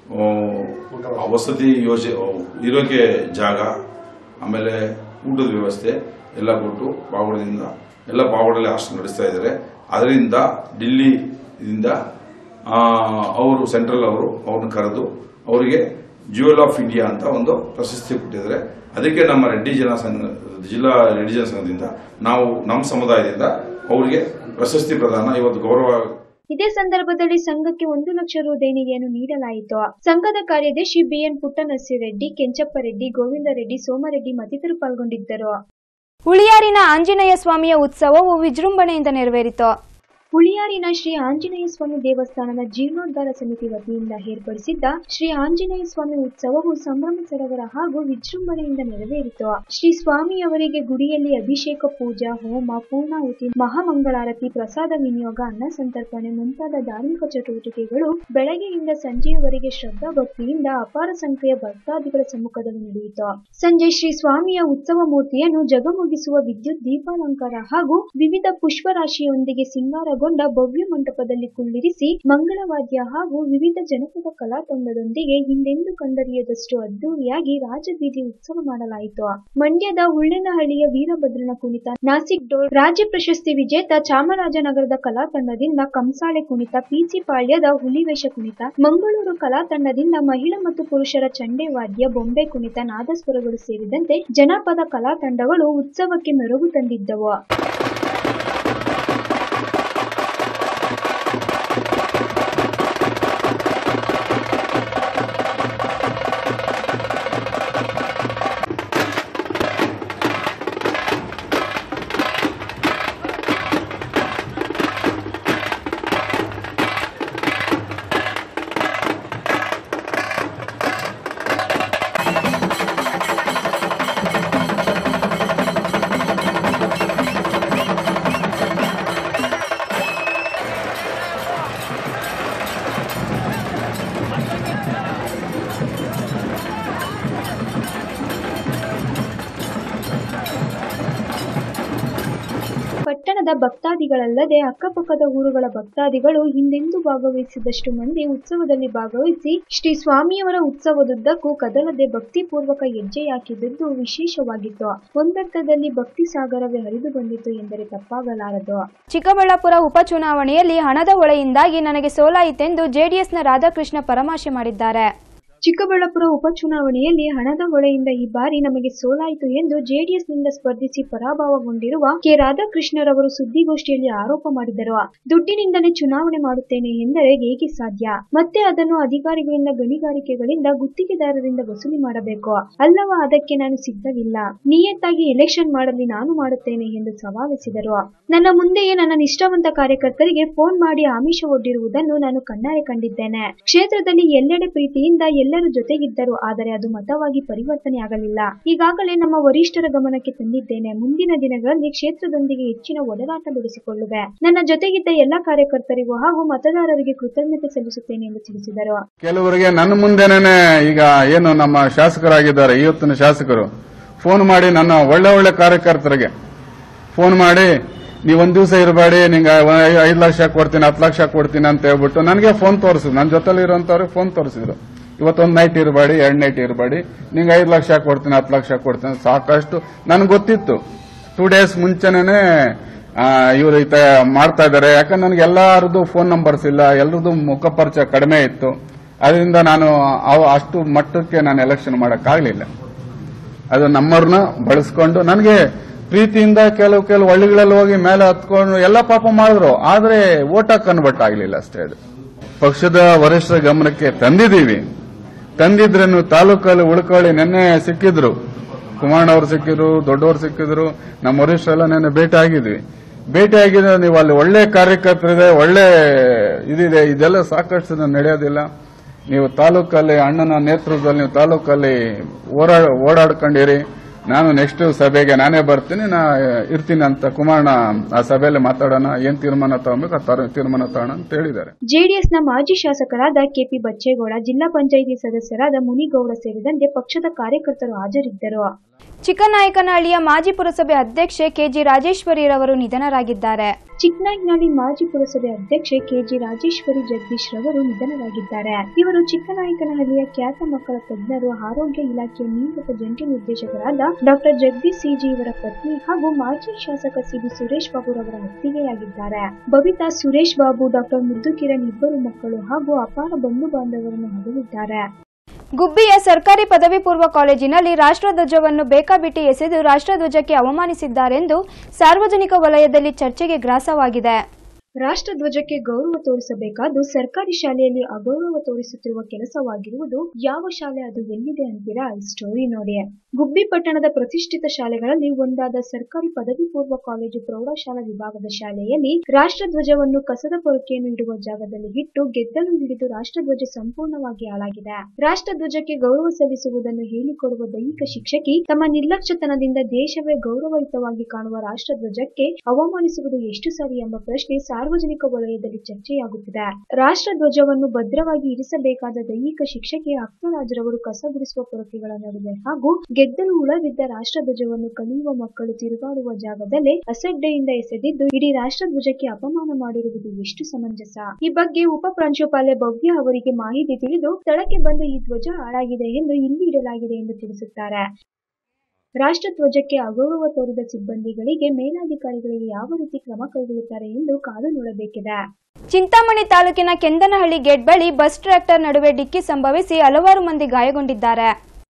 ವಸತಿ ಯೋಜನೆ, ಇರೋಕೆ ಜಾಗ, ಆಮೇಲೆ ಊಟದ ವ್ಯವಸ್ಥೆ ಎಲ್ಲ ಕೊಟ್ಟು ಪಾವಗಡದಿಂದ ಎಲ್ಲ ಪಾವಗಡಲ್ಲಿ ಹಾಸ್ಟೆಲ್ ನಡೆಸ್ತಾ ಇದ್ದಾರೆ. ಅದರಿಂದ ಡೆಲ್ಲಿಯಿಂದ ಅವರು ಸೆಂಟ್ರಲ್ ಅವರು ಅವ್ರನ್ನ ಕರೆದು ಅವರಿಗೆ ಜ್ಯುವೆಲ್ ಆಫ್ ಇಂಡಿಯಾ ಅಂತ ಒಂದು ಪ್ರಶಸ್ತಿ ಕೊಟ್ಟಿದ್ದಾರೆ. ಅದಕ್ಕೆ ನಮ್ಮ ರೆಡ್ಡಿ ಜನ ಸಂಘ ಜಿಲ್ಲಾ ರೆಡ್ಡಿ ಜನ ಸಂಘದಿಂದ ನಾವು ನಮ್ಮ ಸಮುದಾಯದಿಂದ ಅವರಿಗೆ ಪ್ರಶಸ್ತಿ ಪ್ರದಾನ ಇವತ್ತು ಗೌರವ. ಇದೇ ಸಂದರ್ಭದಲ್ಲಿ ಸಂಘಕ್ಕೆ ಒಂದು ಲಕ್ಷ ರು ದೇಣಿಗೆಯನ್ನು ನೀಡಲಾಯಿತು. ಸಂಘದ ಕಾರ್ಯದರ್ಶಿ ಬಿಎನ್ ಪುಟ್ಟನರಸಿರೆಡ್ಡಿ, ಕೆಂಚಪ್ಪ ರೆಡ್ಡಿ, ಗೋವಿಂದ ರೆಡ್ಡಿ, ಸೋಮರೆಡ್ಡಿ ಮತ್ತಿತರರು ಪಾಲ್ಗೊಂಡಿದ್ದರು. ಹುಳಿಯಾರಿನ ಆಂಜನೇಯ ಸ್ವಾಮಿಯ ಉತ್ಸವವು ವಿಜೃಂಭಣೆಯಿಂದ ನೆರವೇರಿತು. ಹುಳಿಯಾರಿನ ಶ್ರೀ ಆಂಜನೇಯ ಸ್ವಾಮಿ ದೇವಸ್ಥಾನದ ಜೀರ್ಣೋದ್ಧಾರ ಸಮಿತಿ ವತಿಯಿಂದ ಏರ್ಪಡಿಸಿದ್ದ ಶ್ರೀ ಆಂಜನೇಯ ಸ್ವಾಮಿ ಉತ್ಸವವು ಸಂಭ್ರಮ ಸಡಗರ ಹಾಗೂ ವಿಜೃಂಭಣೆಯಿಂದ ನೆರವೇರಿತು. ಶ್ರೀ ಸ್ವಾಮಿಯವರಿಗೆ ಗುಡಿಯಲ್ಲಿ ಅಭಿಷೇಕ, ಪೂಜಾ, ಹೋಮ, ಪೂರ್ಣಾಹುತಿ, ಮಹಾಮಂಗಳಾರತಿ, ಪ್ರಸಾದ ವಿನಿಯೋಗ, ಅನ್ನ ಸಂತರ್ಪಣೆ ಮುಂತಾದ ಧಾರ್ಮಿಕ ಚಟುವಟಿಕೆಗಳು ಬೆಳಗ್ಗೆಯಿಂದ ಸಂಜೆಯವರೆಗೆ ಶ್ರದ್ಧಾ ಭಕ್ತಿಯಿಂದ ಅಪಾರ ಸಂಖ್ಯೆಯ ಭಕ್ತಾದಿಗಳ ಸಮ್ಮುಖದಲ್ಲಿ ನಡೆಯಿತು. ಸಂಜೆ ಶ್ರೀ ಸ್ವಾಮಿಯ ಉತ್ಸವ ಮೂರ್ತಿಯನ್ನು ಜಗಮಗಿಸುವ ವಿದ್ಯುತ್ ದೀಪಾಲಂಕಾರ ಹಾಗೂ ವಿವಿಧ ಪುಷ್ಪರಾಶಿಯೊಂದಿಗೆ ಸಿಂಗಾರಗೊಂಡ ಭವ್ಯ ಮಂಟಪದಲ್ಲಿ ಕುಳ್ಳಿರಿಸಿ ಮಂಗಳವಾದ್ಯ ಹಾಗೂ ವಿವಿಧ ಜನಪದ ಕಲಾ ತಂಡದೊಂದಿಗೆ ಹಿಂದೆಂದೂ ಕಂಡರಿಯದಷ್ಟು ಅದ್ದೂರಿಯಾಗಿ ರಾಜಬೀದಿ ಉತ್ಸವ ಮಾಡಲಾಯಿತು. ಮಂಡ್ಯದ ಉಳ್ಳೆನಹಳ್ಳಿಯ ವೀರಭದ್ರನ ಕುಣಿತ, ನಾಸಿಕ್ ಡೋಲ್, ರಾಜ್ಯ ಪ್ರಶಸ್ತಿ ವಿಜೇತ ಚಾಮರಾಜನಗರದ ಕಲಾ ತಂಡದಿಂದ ಕಂಸಾಳೆ ಕುಣಿತ, ಪಿಸಿ ಪಾಳ್ಯದ ಹುಲಿವೇಷ ಕುಣಿತ, ಮಂಗಳೂರು ಕಲಾ ತಂಡದಿಂದ ಮಹಿಳಾ ಮತ್ತು ಪುರುಷರ ಚಂಡೆ ವಾದ್ಯ, ಬೊಂಬೆ ಕುಣಿತ, ನಾದಸ್ವರಗಳು ಸೇರಿದಂತೆ ಜನಪದ ಕಲಾ ತಂಡಗಳು ಉತ್ಸವಕ್ಕೆ ಮೆರುಗು ತಂದಿದ್ದವು. ಪಟ್ಟಣದ ಭಕ್ತಾದಿಗಳಲ್ಲದೆ ಅಕ್ಕಪಕ್ಕದ ಊರುಗಳ ಭಕ್ತಾದಿಗಳು ಹಿಂದೆಂದೂ ಭಾಗವಹಿಸಿದಷ್ಟು ಮಂದಿ ಉತ್ಸವದಲ್ಲಿ ಭಾಗವಹಿಸಿ ಶ್ರೀ ಸ್ವಾಮಿಯವರ ಉತ್ಸವದುದ್ದಕ್ಕೂ ಕದಲದೆ ಭಕ್ತಿಪೂರ್ವಕ ಹೆಜ್ಜೆ ಹಾಕಿದ್ದು ವಿಶೇಷವಾಗಿತ್ತು. ಒಂದರ್ಥದಲ್ಲಿ ಭಕ್ತಿ ಸಾಗರವೇ ಹರಿದು ಬಂದಿತು ಎಂದರೆ ತಪ್ಪಾಗಲಾರದು. ಚಿಕ್ಕಬಳ್ಳಾಪುರ ಉಪಚುನಾವಣೆಯಲ್ಲಿ ಹಣದ ಹೊಳೆಯಿಂದಾಗಿ ನನಗೆ ಸೋಲಾಯಿತೆಂದು ಜೆಡಿಎಸ್ನ ರಾಧಾಕೃಷ್ಣ ಪರಾಮರ್ಶೆ ಮಾಡಿದ್ದಾರೆ. ಚಿಕ್ಕಬಳ್ಳಾಪುರ ಉಪಚುನಾವಣೆಯಲ್ಲಿ ಹಣದ ಹೊಳೆಯಿಂದ ಈ ಬಾರಿ ನಮಗೆ ಸೋಲಾಯಿತು ಎಂದು ಜೆಡಿಎಸ್ನಿಂದ ಸ್ಪರ್ಧಿಸಿ ಪರಾಭವಗೊಂಡಿರುವ ಕೆ ರಾಧಾಕೃಷ್ಣರವರು ಸುದ್ದಿಗೋಷ್ಠಿಯಲ್ಲಿ ಆರೋಪ ಮಾಡಿದರು. ದುಡ್ಡಿನಿಂದಲೇ ಚುನಾವಣೆ ಮಾಡುತ್ತೇನೆ ಎಂದರೆ ಹೇಗೆ ಸಾಧ್ಯ? ಮತ್ತೆ ಅದನ್ನು ಅಧಿಕಾರಿಗಳಿಂದ, ಗಣಿಗಾರಿಕೆಗಳಿಂದ, ಗುತ್ತಿಗೆದಾರರಿಂದ ವಸೂಲಿ ಮಾಡಬೇಕು ಅಲ್ಲವಾ? ಅದಕ್ಕೆ ನಾನು ಸಿದ್ಧವಿಲ್ಲ. ನಿಯತ್ತಾಗಿ ಎಲೆಕ್ಷನ್ ಮಾಡಲಿ, ನಾನು ಮಾಡುತ್ತೇನೆ ಎಂದು ಸವಾಲೆಸೆದರು. ನನ್ನ ಮುಂದೆಯೇ ನನ್ನ ನಿಷ್ಠಾವಂತ ಕಾರ್ಯಕರ್ತರಿಗೆ ಫೋನ್ ಮಾಡಿ ಆಮಿಷ ಒಡ್ಡಿರುವುದನ್ನು ನಾನು ಕಣ್ಣಾರೆ ಕಂಡಿದ್ದೇನೆ. ಕ್ಷೇತ್ರದಲ್ಲಿ ಎಲ್ಲೆಡೆ ಪ್ರೀತಿಯಿಂದ ಎಲ್ಲರೂ ಜೊತೆಗಿದ್ದರು. ಆದರೆ ಅದು ಮತವಾಗಿ ಪರಿವರ್ತನೆ ಆಗಲಿಲ್ಲ. ಈಗಾಗಲೇ ನಮ್ಮ ವರಿಷ್ಠರ ಗಮನಕ್ಕೆ ತಂದಿದ್ದೇನೆ. ಮುಂದಿನ ದಿನಗಳಲ್ಲಿ ಕ್ಷೇತ್ರದೊಂದಿಗೆ ಹೆಚ್ಚಿನ ಒಡನಾಟ ಬೆಳೆಸಿಕೊಳ್ಳುವೆ. ನನ್ನ ಜೊತೆಗಿದ್ದ ಎಲ್ಲಾ ಕಾರ್ಯಕರ್ತರಿಗೂ ಹಾಗೂ ಮತದಾರರಿಗೆ ಕೃತಜ್ಞತೆ ಸಲ್ಲಿಸುತ್ತೇನೆ ಎಂದು ತಿಳಿಸಿದರು. ಕೆಲವರಿಗೆ ನನ್ನ ಮುಂದೆನೇ ಈಗ ಏನು ನಮ್ಮ ಶಾಸಕರಾಗಿದ್ದಾರೆ, ಇವತ್ತಿನ ಶಾಸಕರು ಫೋನ್ ಮಾಡಿ ನನ್ನ ಒಳ್ಳೆ ಒಳ್ಳೆ ಕಾರ್ಯಕರ್ತರಿಗೆ ಫೋನ್ ಮಾಡಿ ನೀವೊಂದ್ ದಿವಸ ಇರಬೇಡಿ, ನಿಂಗೆ ಐದು ಲಕ್ಷ ಕೊಡ್ತೀನಿ, ಹತ್ತು ಲಕ್ಷ ಕೊಡ್ತೀನಿ ಅಂತ ಹೇಳ್ಬಿಟ್ಟು ನನಗೆ ಫೋನ್ ತೋರಿಸಿದ್ರು. ನನ್ನ ಜೊತೆಲಿ ಇರೋಂಥವ್ರಿಗೆ ಫೋನ್ ತೋರಿಸಿದ್ರು. ಇವತ್ತೊಂದು ನೈಟ್ ಇರಬೇಡಿ, ಎರಡು ನೈಟ್ ಇರಬೇಡಿ, ನಿಂಗೆ ಐದು ಲಕ್ಷ ಕೊಡ್ತೀನಿ, ಹತ್ತು ಲಕ್ಷ ಕೊಡ್ತೀನಿ. ಸಾಕಷ್ಟು ನನಗೆ ಗೊತ್ತಿತ್ತು. ಟೂ ಡೇಸ್ ಮುಂಚೆನೇ ಇವರು ಈ ಮಾಡ್ತಾ ಇದ್ದಾರೆ. ಯಾಕಂದ್ರೆ ನನಗೆ ಎಲ್ಲರದ್ದು ಫೋನ್ ನಂಬರ್ಸ್ ಇಲ್ಲ, ಎಲ್ಲರದ್ದು ಮುಖ ಪರಿಚಯ ಕಡಿಮೆ ಇತ್ತು. ಅದರಿಂದ ನಾನು ಅಷ್ಟು ಮಟ್ಟಕ್ಕೆ ನಾನು ಎಲೆಕ್ಷನ್ ಮಾಡೋಕ್ಕಾಗಲಿಲ್ಲ. ಅದು ನಮ್ಮವ್ರನ್ನ ಬಳಸ್ಕೊಂಡು ನನಗೆ ಪ್ರೀತಿಯಿಂದ ಕೆಲವು ಕೆಲವು ಹಳ್ಳಿಗಳಲ್ಲಿ ಹೋಗಿ ಮೇಲೆ ಹತ್ಕೊಂಡು ಎಲ್ಲ ಪಾಪ ಮಾಡಿದ್ರು. ಆದರೆ ಓಟ್ ಕನ್ವರ್ಟ್ ಆಗಲಿಲ್ಲ ಅಷ್ಟೇ. ಅದು ಪಕ್ಷದ ವರಿಷ್ಠರ ಗಮನಕ್ಕೆ ತಂದಿದ್ದೀವಿ. ತಂದಿದ್ರೇನು ತಾಲೂಕಲ್ಲಿ ಉಳ್ಕೊಳ್ಳಿ. ನೆನ್ನೆ ಸಿಕ್ಕಿದ್ರು, ಕುಮಾರಣ್ಣವ್ರು ಸಿಕ್ಕಿದ್ರು, ದೊಡ್ಡವರು ಸಿಕ್ಕಿದ್ರು, ನಮ್ಮ ವರಿಷ್ಠರೆಲ್ಲ ನೆನ್ನೆ ಭೇಟಿ ಆಗಿದ್ವಿ. ಭೇಟಿ ಆಗಿದ್ರೆ ನೀವು ಅಲ್ಲಿ ಒಳ್ಳೆ ಕಾರ್ಯಕರ್ತರಿದೆ, ಒಳ್ಳೆ ಇದಿದೆ, ಇದೆಲ್ಲ ಸಾಕಷ್ಟು ನಡೆಯೋದಿಲ್ಲ. ನೀವು ತಾಲೂಕಲ್ಲಿ ಅಣ್ಣನ ನೇತೃತ್ವದಲ್ಲಿ ನೀವು ತಾಲೂಕಲ್ಲಿ ಓಡಾಡ್ಕೊಂಡಿರಿ. ನಾನು ನೆಕ್ಸ್ಟ್ ಸಭೆಗೆ ನಾನೇ ಬರ್ತೀನಿ, ನಾ ಇರ್ತೀನಿ ಅಂತ ಕುಮಾರಣ್ಣ ಆ ಸಭೆಯಲ್ಲಿ ಮಾತಾಡೋಣ, ಏನ್ ತೀರ್ಮಾನ ತಗೋಬೇಕು ಆ ತೀರ್ಮಾನ ತಗೋಣ ಅಂತ ಹೇಳಿದ್ದಾರೆ. ಜೆಡಿಎಸ್ನ ಮಾಜಿ ಶಾಸಕರಾದ ಕೆಪಿ ಬಚ್ಚೇಗೌಡ, ಜಿಲ್ಲಾ ಪಂಚಾಯಿತಿ ಸದಸ್ಯರಾದ ಮುನಿಗೌಡ ಸೇರಿದಂತೆ ಪಕ್ಷದ ಕಾರ್ಯಕರ್ತರು ಹಾಜರಿದ್ದರು. ಚಿಕ್ಕನಾಯಕನಹಳ್ಳಿಯ ಮಾಜಿ ಪುರಸಭೆ ಅಧ್ಯಕ್ಷೆ ಕೆಜಿ ರಾಜೇಶ್ವರಿರವರು ನಿಧನರಾಗಿದ್ದಾರೆ. ಚಿಕ್ಕನಾಯಕನಹಳ್ಳಿ ಮಾಜಿ ಪುರಸಭೆ ಅಧ್ಯಕ್ಷೆ ಕೆಜಿ ರಾಜೇಶ್ವರಿ ಜಗದೀಶ್ ರವರು ನಿಧನರಾಗಿದ್ದಾರೆ. ಇವರು ಚಿಕ್ಕನಾಯಕನಹಳ್ಳಿಯ ಖ್ಯಾತ ಮಕ್ಕಳ ತಜ್ಞರು, ಆರೋಗ್ಯ ಇಲಾಖೆಯ ನಿವೃತ್ತ ಜಂಟಿ ನಿರ್ದೇಶಕರಾದ ಡಾಕ್ಟರ್ ಜಗದೀಶ್ ಸಿಜಿ ಇವರ ಪತ್ನಿ ಹಾಗೂ ಮಾಜಿ ಶಾಸಕ ಸಿಬಿ ಸುರೇಶ್ ಬಾಬು ರವರ ಅತ್ತಿಗೆಯಾಗಿದ್ದಾರೆ. ಬಬಿತಾ, ಸುರೇಶ್ ಬಾಬು, ಡಾಕ್ಟರ್ ಮುದ್ದು ಕಿರಣ್ ಇಬ್ಬರು ಮಕ್ಕಳು ಹಾಗೂ ಅಪಾರ ಬಂಧು ಬಾಂಧವರನ್ನು ಹೊಂದಿದ್ದಾರೆ. ಗುಬ್ಬಿಯ ಸರ್ಕಾರಿ ಪದವಿ ಪೂರ್ವ ಕಾಲೇಜಿನಲ್ಲಿ ರಾಷ್ಟ್ರಧ್ವಜವನ್ನು ಬೇಕಾಬಿಟ್ಟಿ ಎಸೆದು ರಾಷ್ಟ್ರಧ್ವಜಕ್ಕೆ ಅವಮಾನಿಸಿದ್ದಾರೆಂದು ಸಾರ್ವಜನಿಕ ವಲಯದಲ್ಲಿ ಚರ್ಚೆಗೆ ಗ್ರಾಸವಾಗಿದೆ. ರಾಷ್ಟ್ರಧ್ವಜಕ್ಕೆ ಗೌರವ ತೋರಿಸಬೇಕಾದ್ದು ಸರ್ಕಾರಿ ಶಾಲೆಯಲ್ಲಿ ಅಗೌರವ ತೋರಿಸುತ್ತಿರುವ ಕೆಲಸವಾಗಿರುವುದು ಯಾವ ಶಾಲೆ, ಅದು ಎಲ್ಲಿದೆ ಅಂತೀರಾ? ಈ ಸ್ಟೋರಿ ನೋಡಿ. ಗುಬ್ಬಿ ಪಟ್ಟಣದ ಪ್ರತಿಷ್ಠಿತ ಶಾಲೆಗಳಲ್ಲಿ ಒಂದಾದ ಸರ್ಕಾರಿ ಪದವಿ ಪೂರ್ವ ಕಾಲೇಜು ಪ್ರೌಢಶಾಲಾ ವಿಭಾಗದ ಶಾಲೆಯಲ್ಲಿ ರಾಷ್ಟ್ರಧ್ವಜವನ್ನು ಕಸದ ಪೊರಕೆಯನ್ನು ಇಡುವ ಜಾಗದಲ್ಲಿ ಇಟ್ಟು ಗೆದ್ದಲು ಹಿಡಿದು ರಾಷ್ಟ್ರಧ್ವಜ ಸಂಪೂರ್ಣವಾಗಿ ಹಾಳಾಗಿದೆ. ರಾಷ್ಟ್ರಧ್ವಜಕ್ಕೆ ಗೌರವ ಸಲ್ಲಿಸುವುದನ್ನು ಹೇಳಿಕೊಡುವ ದೈಹಿಕ ಶಿಕ್ಷಕಿ ತಮ್ಮ ನಿರ್ಲಕ್ಷ್ಯತನದಿಂದ ದೇಶವೇ ಗೌರವಯುತವಾಗಿ ಕಾಣುವ ರಾಷ್ಟ್ರಧ್ವಜಕ್ಕೆ ಅವಮಾನಿಸುವುದು ಎಷ್ಟು ಸರಿ ಎಂಬ ಪ್ರಶ್ನೆ ಸಾರ್ವಜನಿಕ ವಲಯದಲ್ಲಿ ಚರ್ಚೆಯಾಗುತ್ತಿದೆ. ರಾಷ್ಟ್ರಧ್ವಜವನ್ನು ಭದ್ರವಾಗಿ ಇರಿಸಬೇಕಾದ ದೈಹಿಕ ಶಿಕ್ಷಕಿ ಅಕ್ಕರಾಜ್ರವರು ಕಸ ಗುಡಿಸುವ ಪೊರಕೆಗಳ ನಡುವೆ ಹಾಗೂ ಗೆದ್ದಲು ಉಳವಿದ್ದ ರಾಷ್ಟ್ರಧ್ವಜವನ್ನು ಕಲಿಯುವ ಮಕ್ಕಳು ತಿರುಗಾಡುವ ಜಾಗದಲ್ಲೇ ಅಸಡ್ಡೆಯಿಂದ ಎಸೆದಿದ್ದು ಇಡೀ ರಾಷ್ಟ್ರಧ್ವಜಕ್ಕೆ ಅಪಮಾನ ಮಾಡಿರುವುದು ಎಷ್ಟು ಸಮಂಜಸ? ಈ ಬಗ್ಗೆ ಉಪ ಪ್ರಾಂಶುಪಾಲೆ ಭವ್ಯ ಅವರಿಗೆ ಮಾಹಿತಿ ತಿಳಿದು ಸ್ಥಳಕ್ಕೆ ಬಂದು ಈ ಧ್ವಜ ಹಾಳಾಗಿದೆ ಎಂದು ಇಲ್ಲಿ ಇಡಲಾಗಿದೆ ಎಂದು ತಿಳಿಸುತ್ತಾರೆ. ರಾಷ್ಟ್ರಧ್ವಜಕ್ಕೆ ಅಗೌರವ ತೋರಿದ ಸಿಬ್ಬಂದಿಗಳಿಗೆ ಮೇಲಾಧಿಕಾರಿಗಳಿಗೆ ಯಾವ ರೀತಿ ಕ್ರಮ ಕೈಗೊಳ್ಳುತ್ತಾರೆ ಎಂದು ಕಾದು ನೋಡಬೇಕಿದೆ. ಚಿಂತಾಮಣಿ ತಾಲೂಕಿನ ಕೆಂದನಹಳ್ಳಿ ಗೇಟ್ ಬಳಿ ಬಸ್ ಟ್ರ್ಯಾಕ್ಟರ್ ನಡುವೆ ಡಿಕ್ಕಿ ಸಂಭವಿಸಿ ಹಲವಾರು ಮಂದಿ ಗಾಯಗೊಂಡಿದ್ದಾರೆ.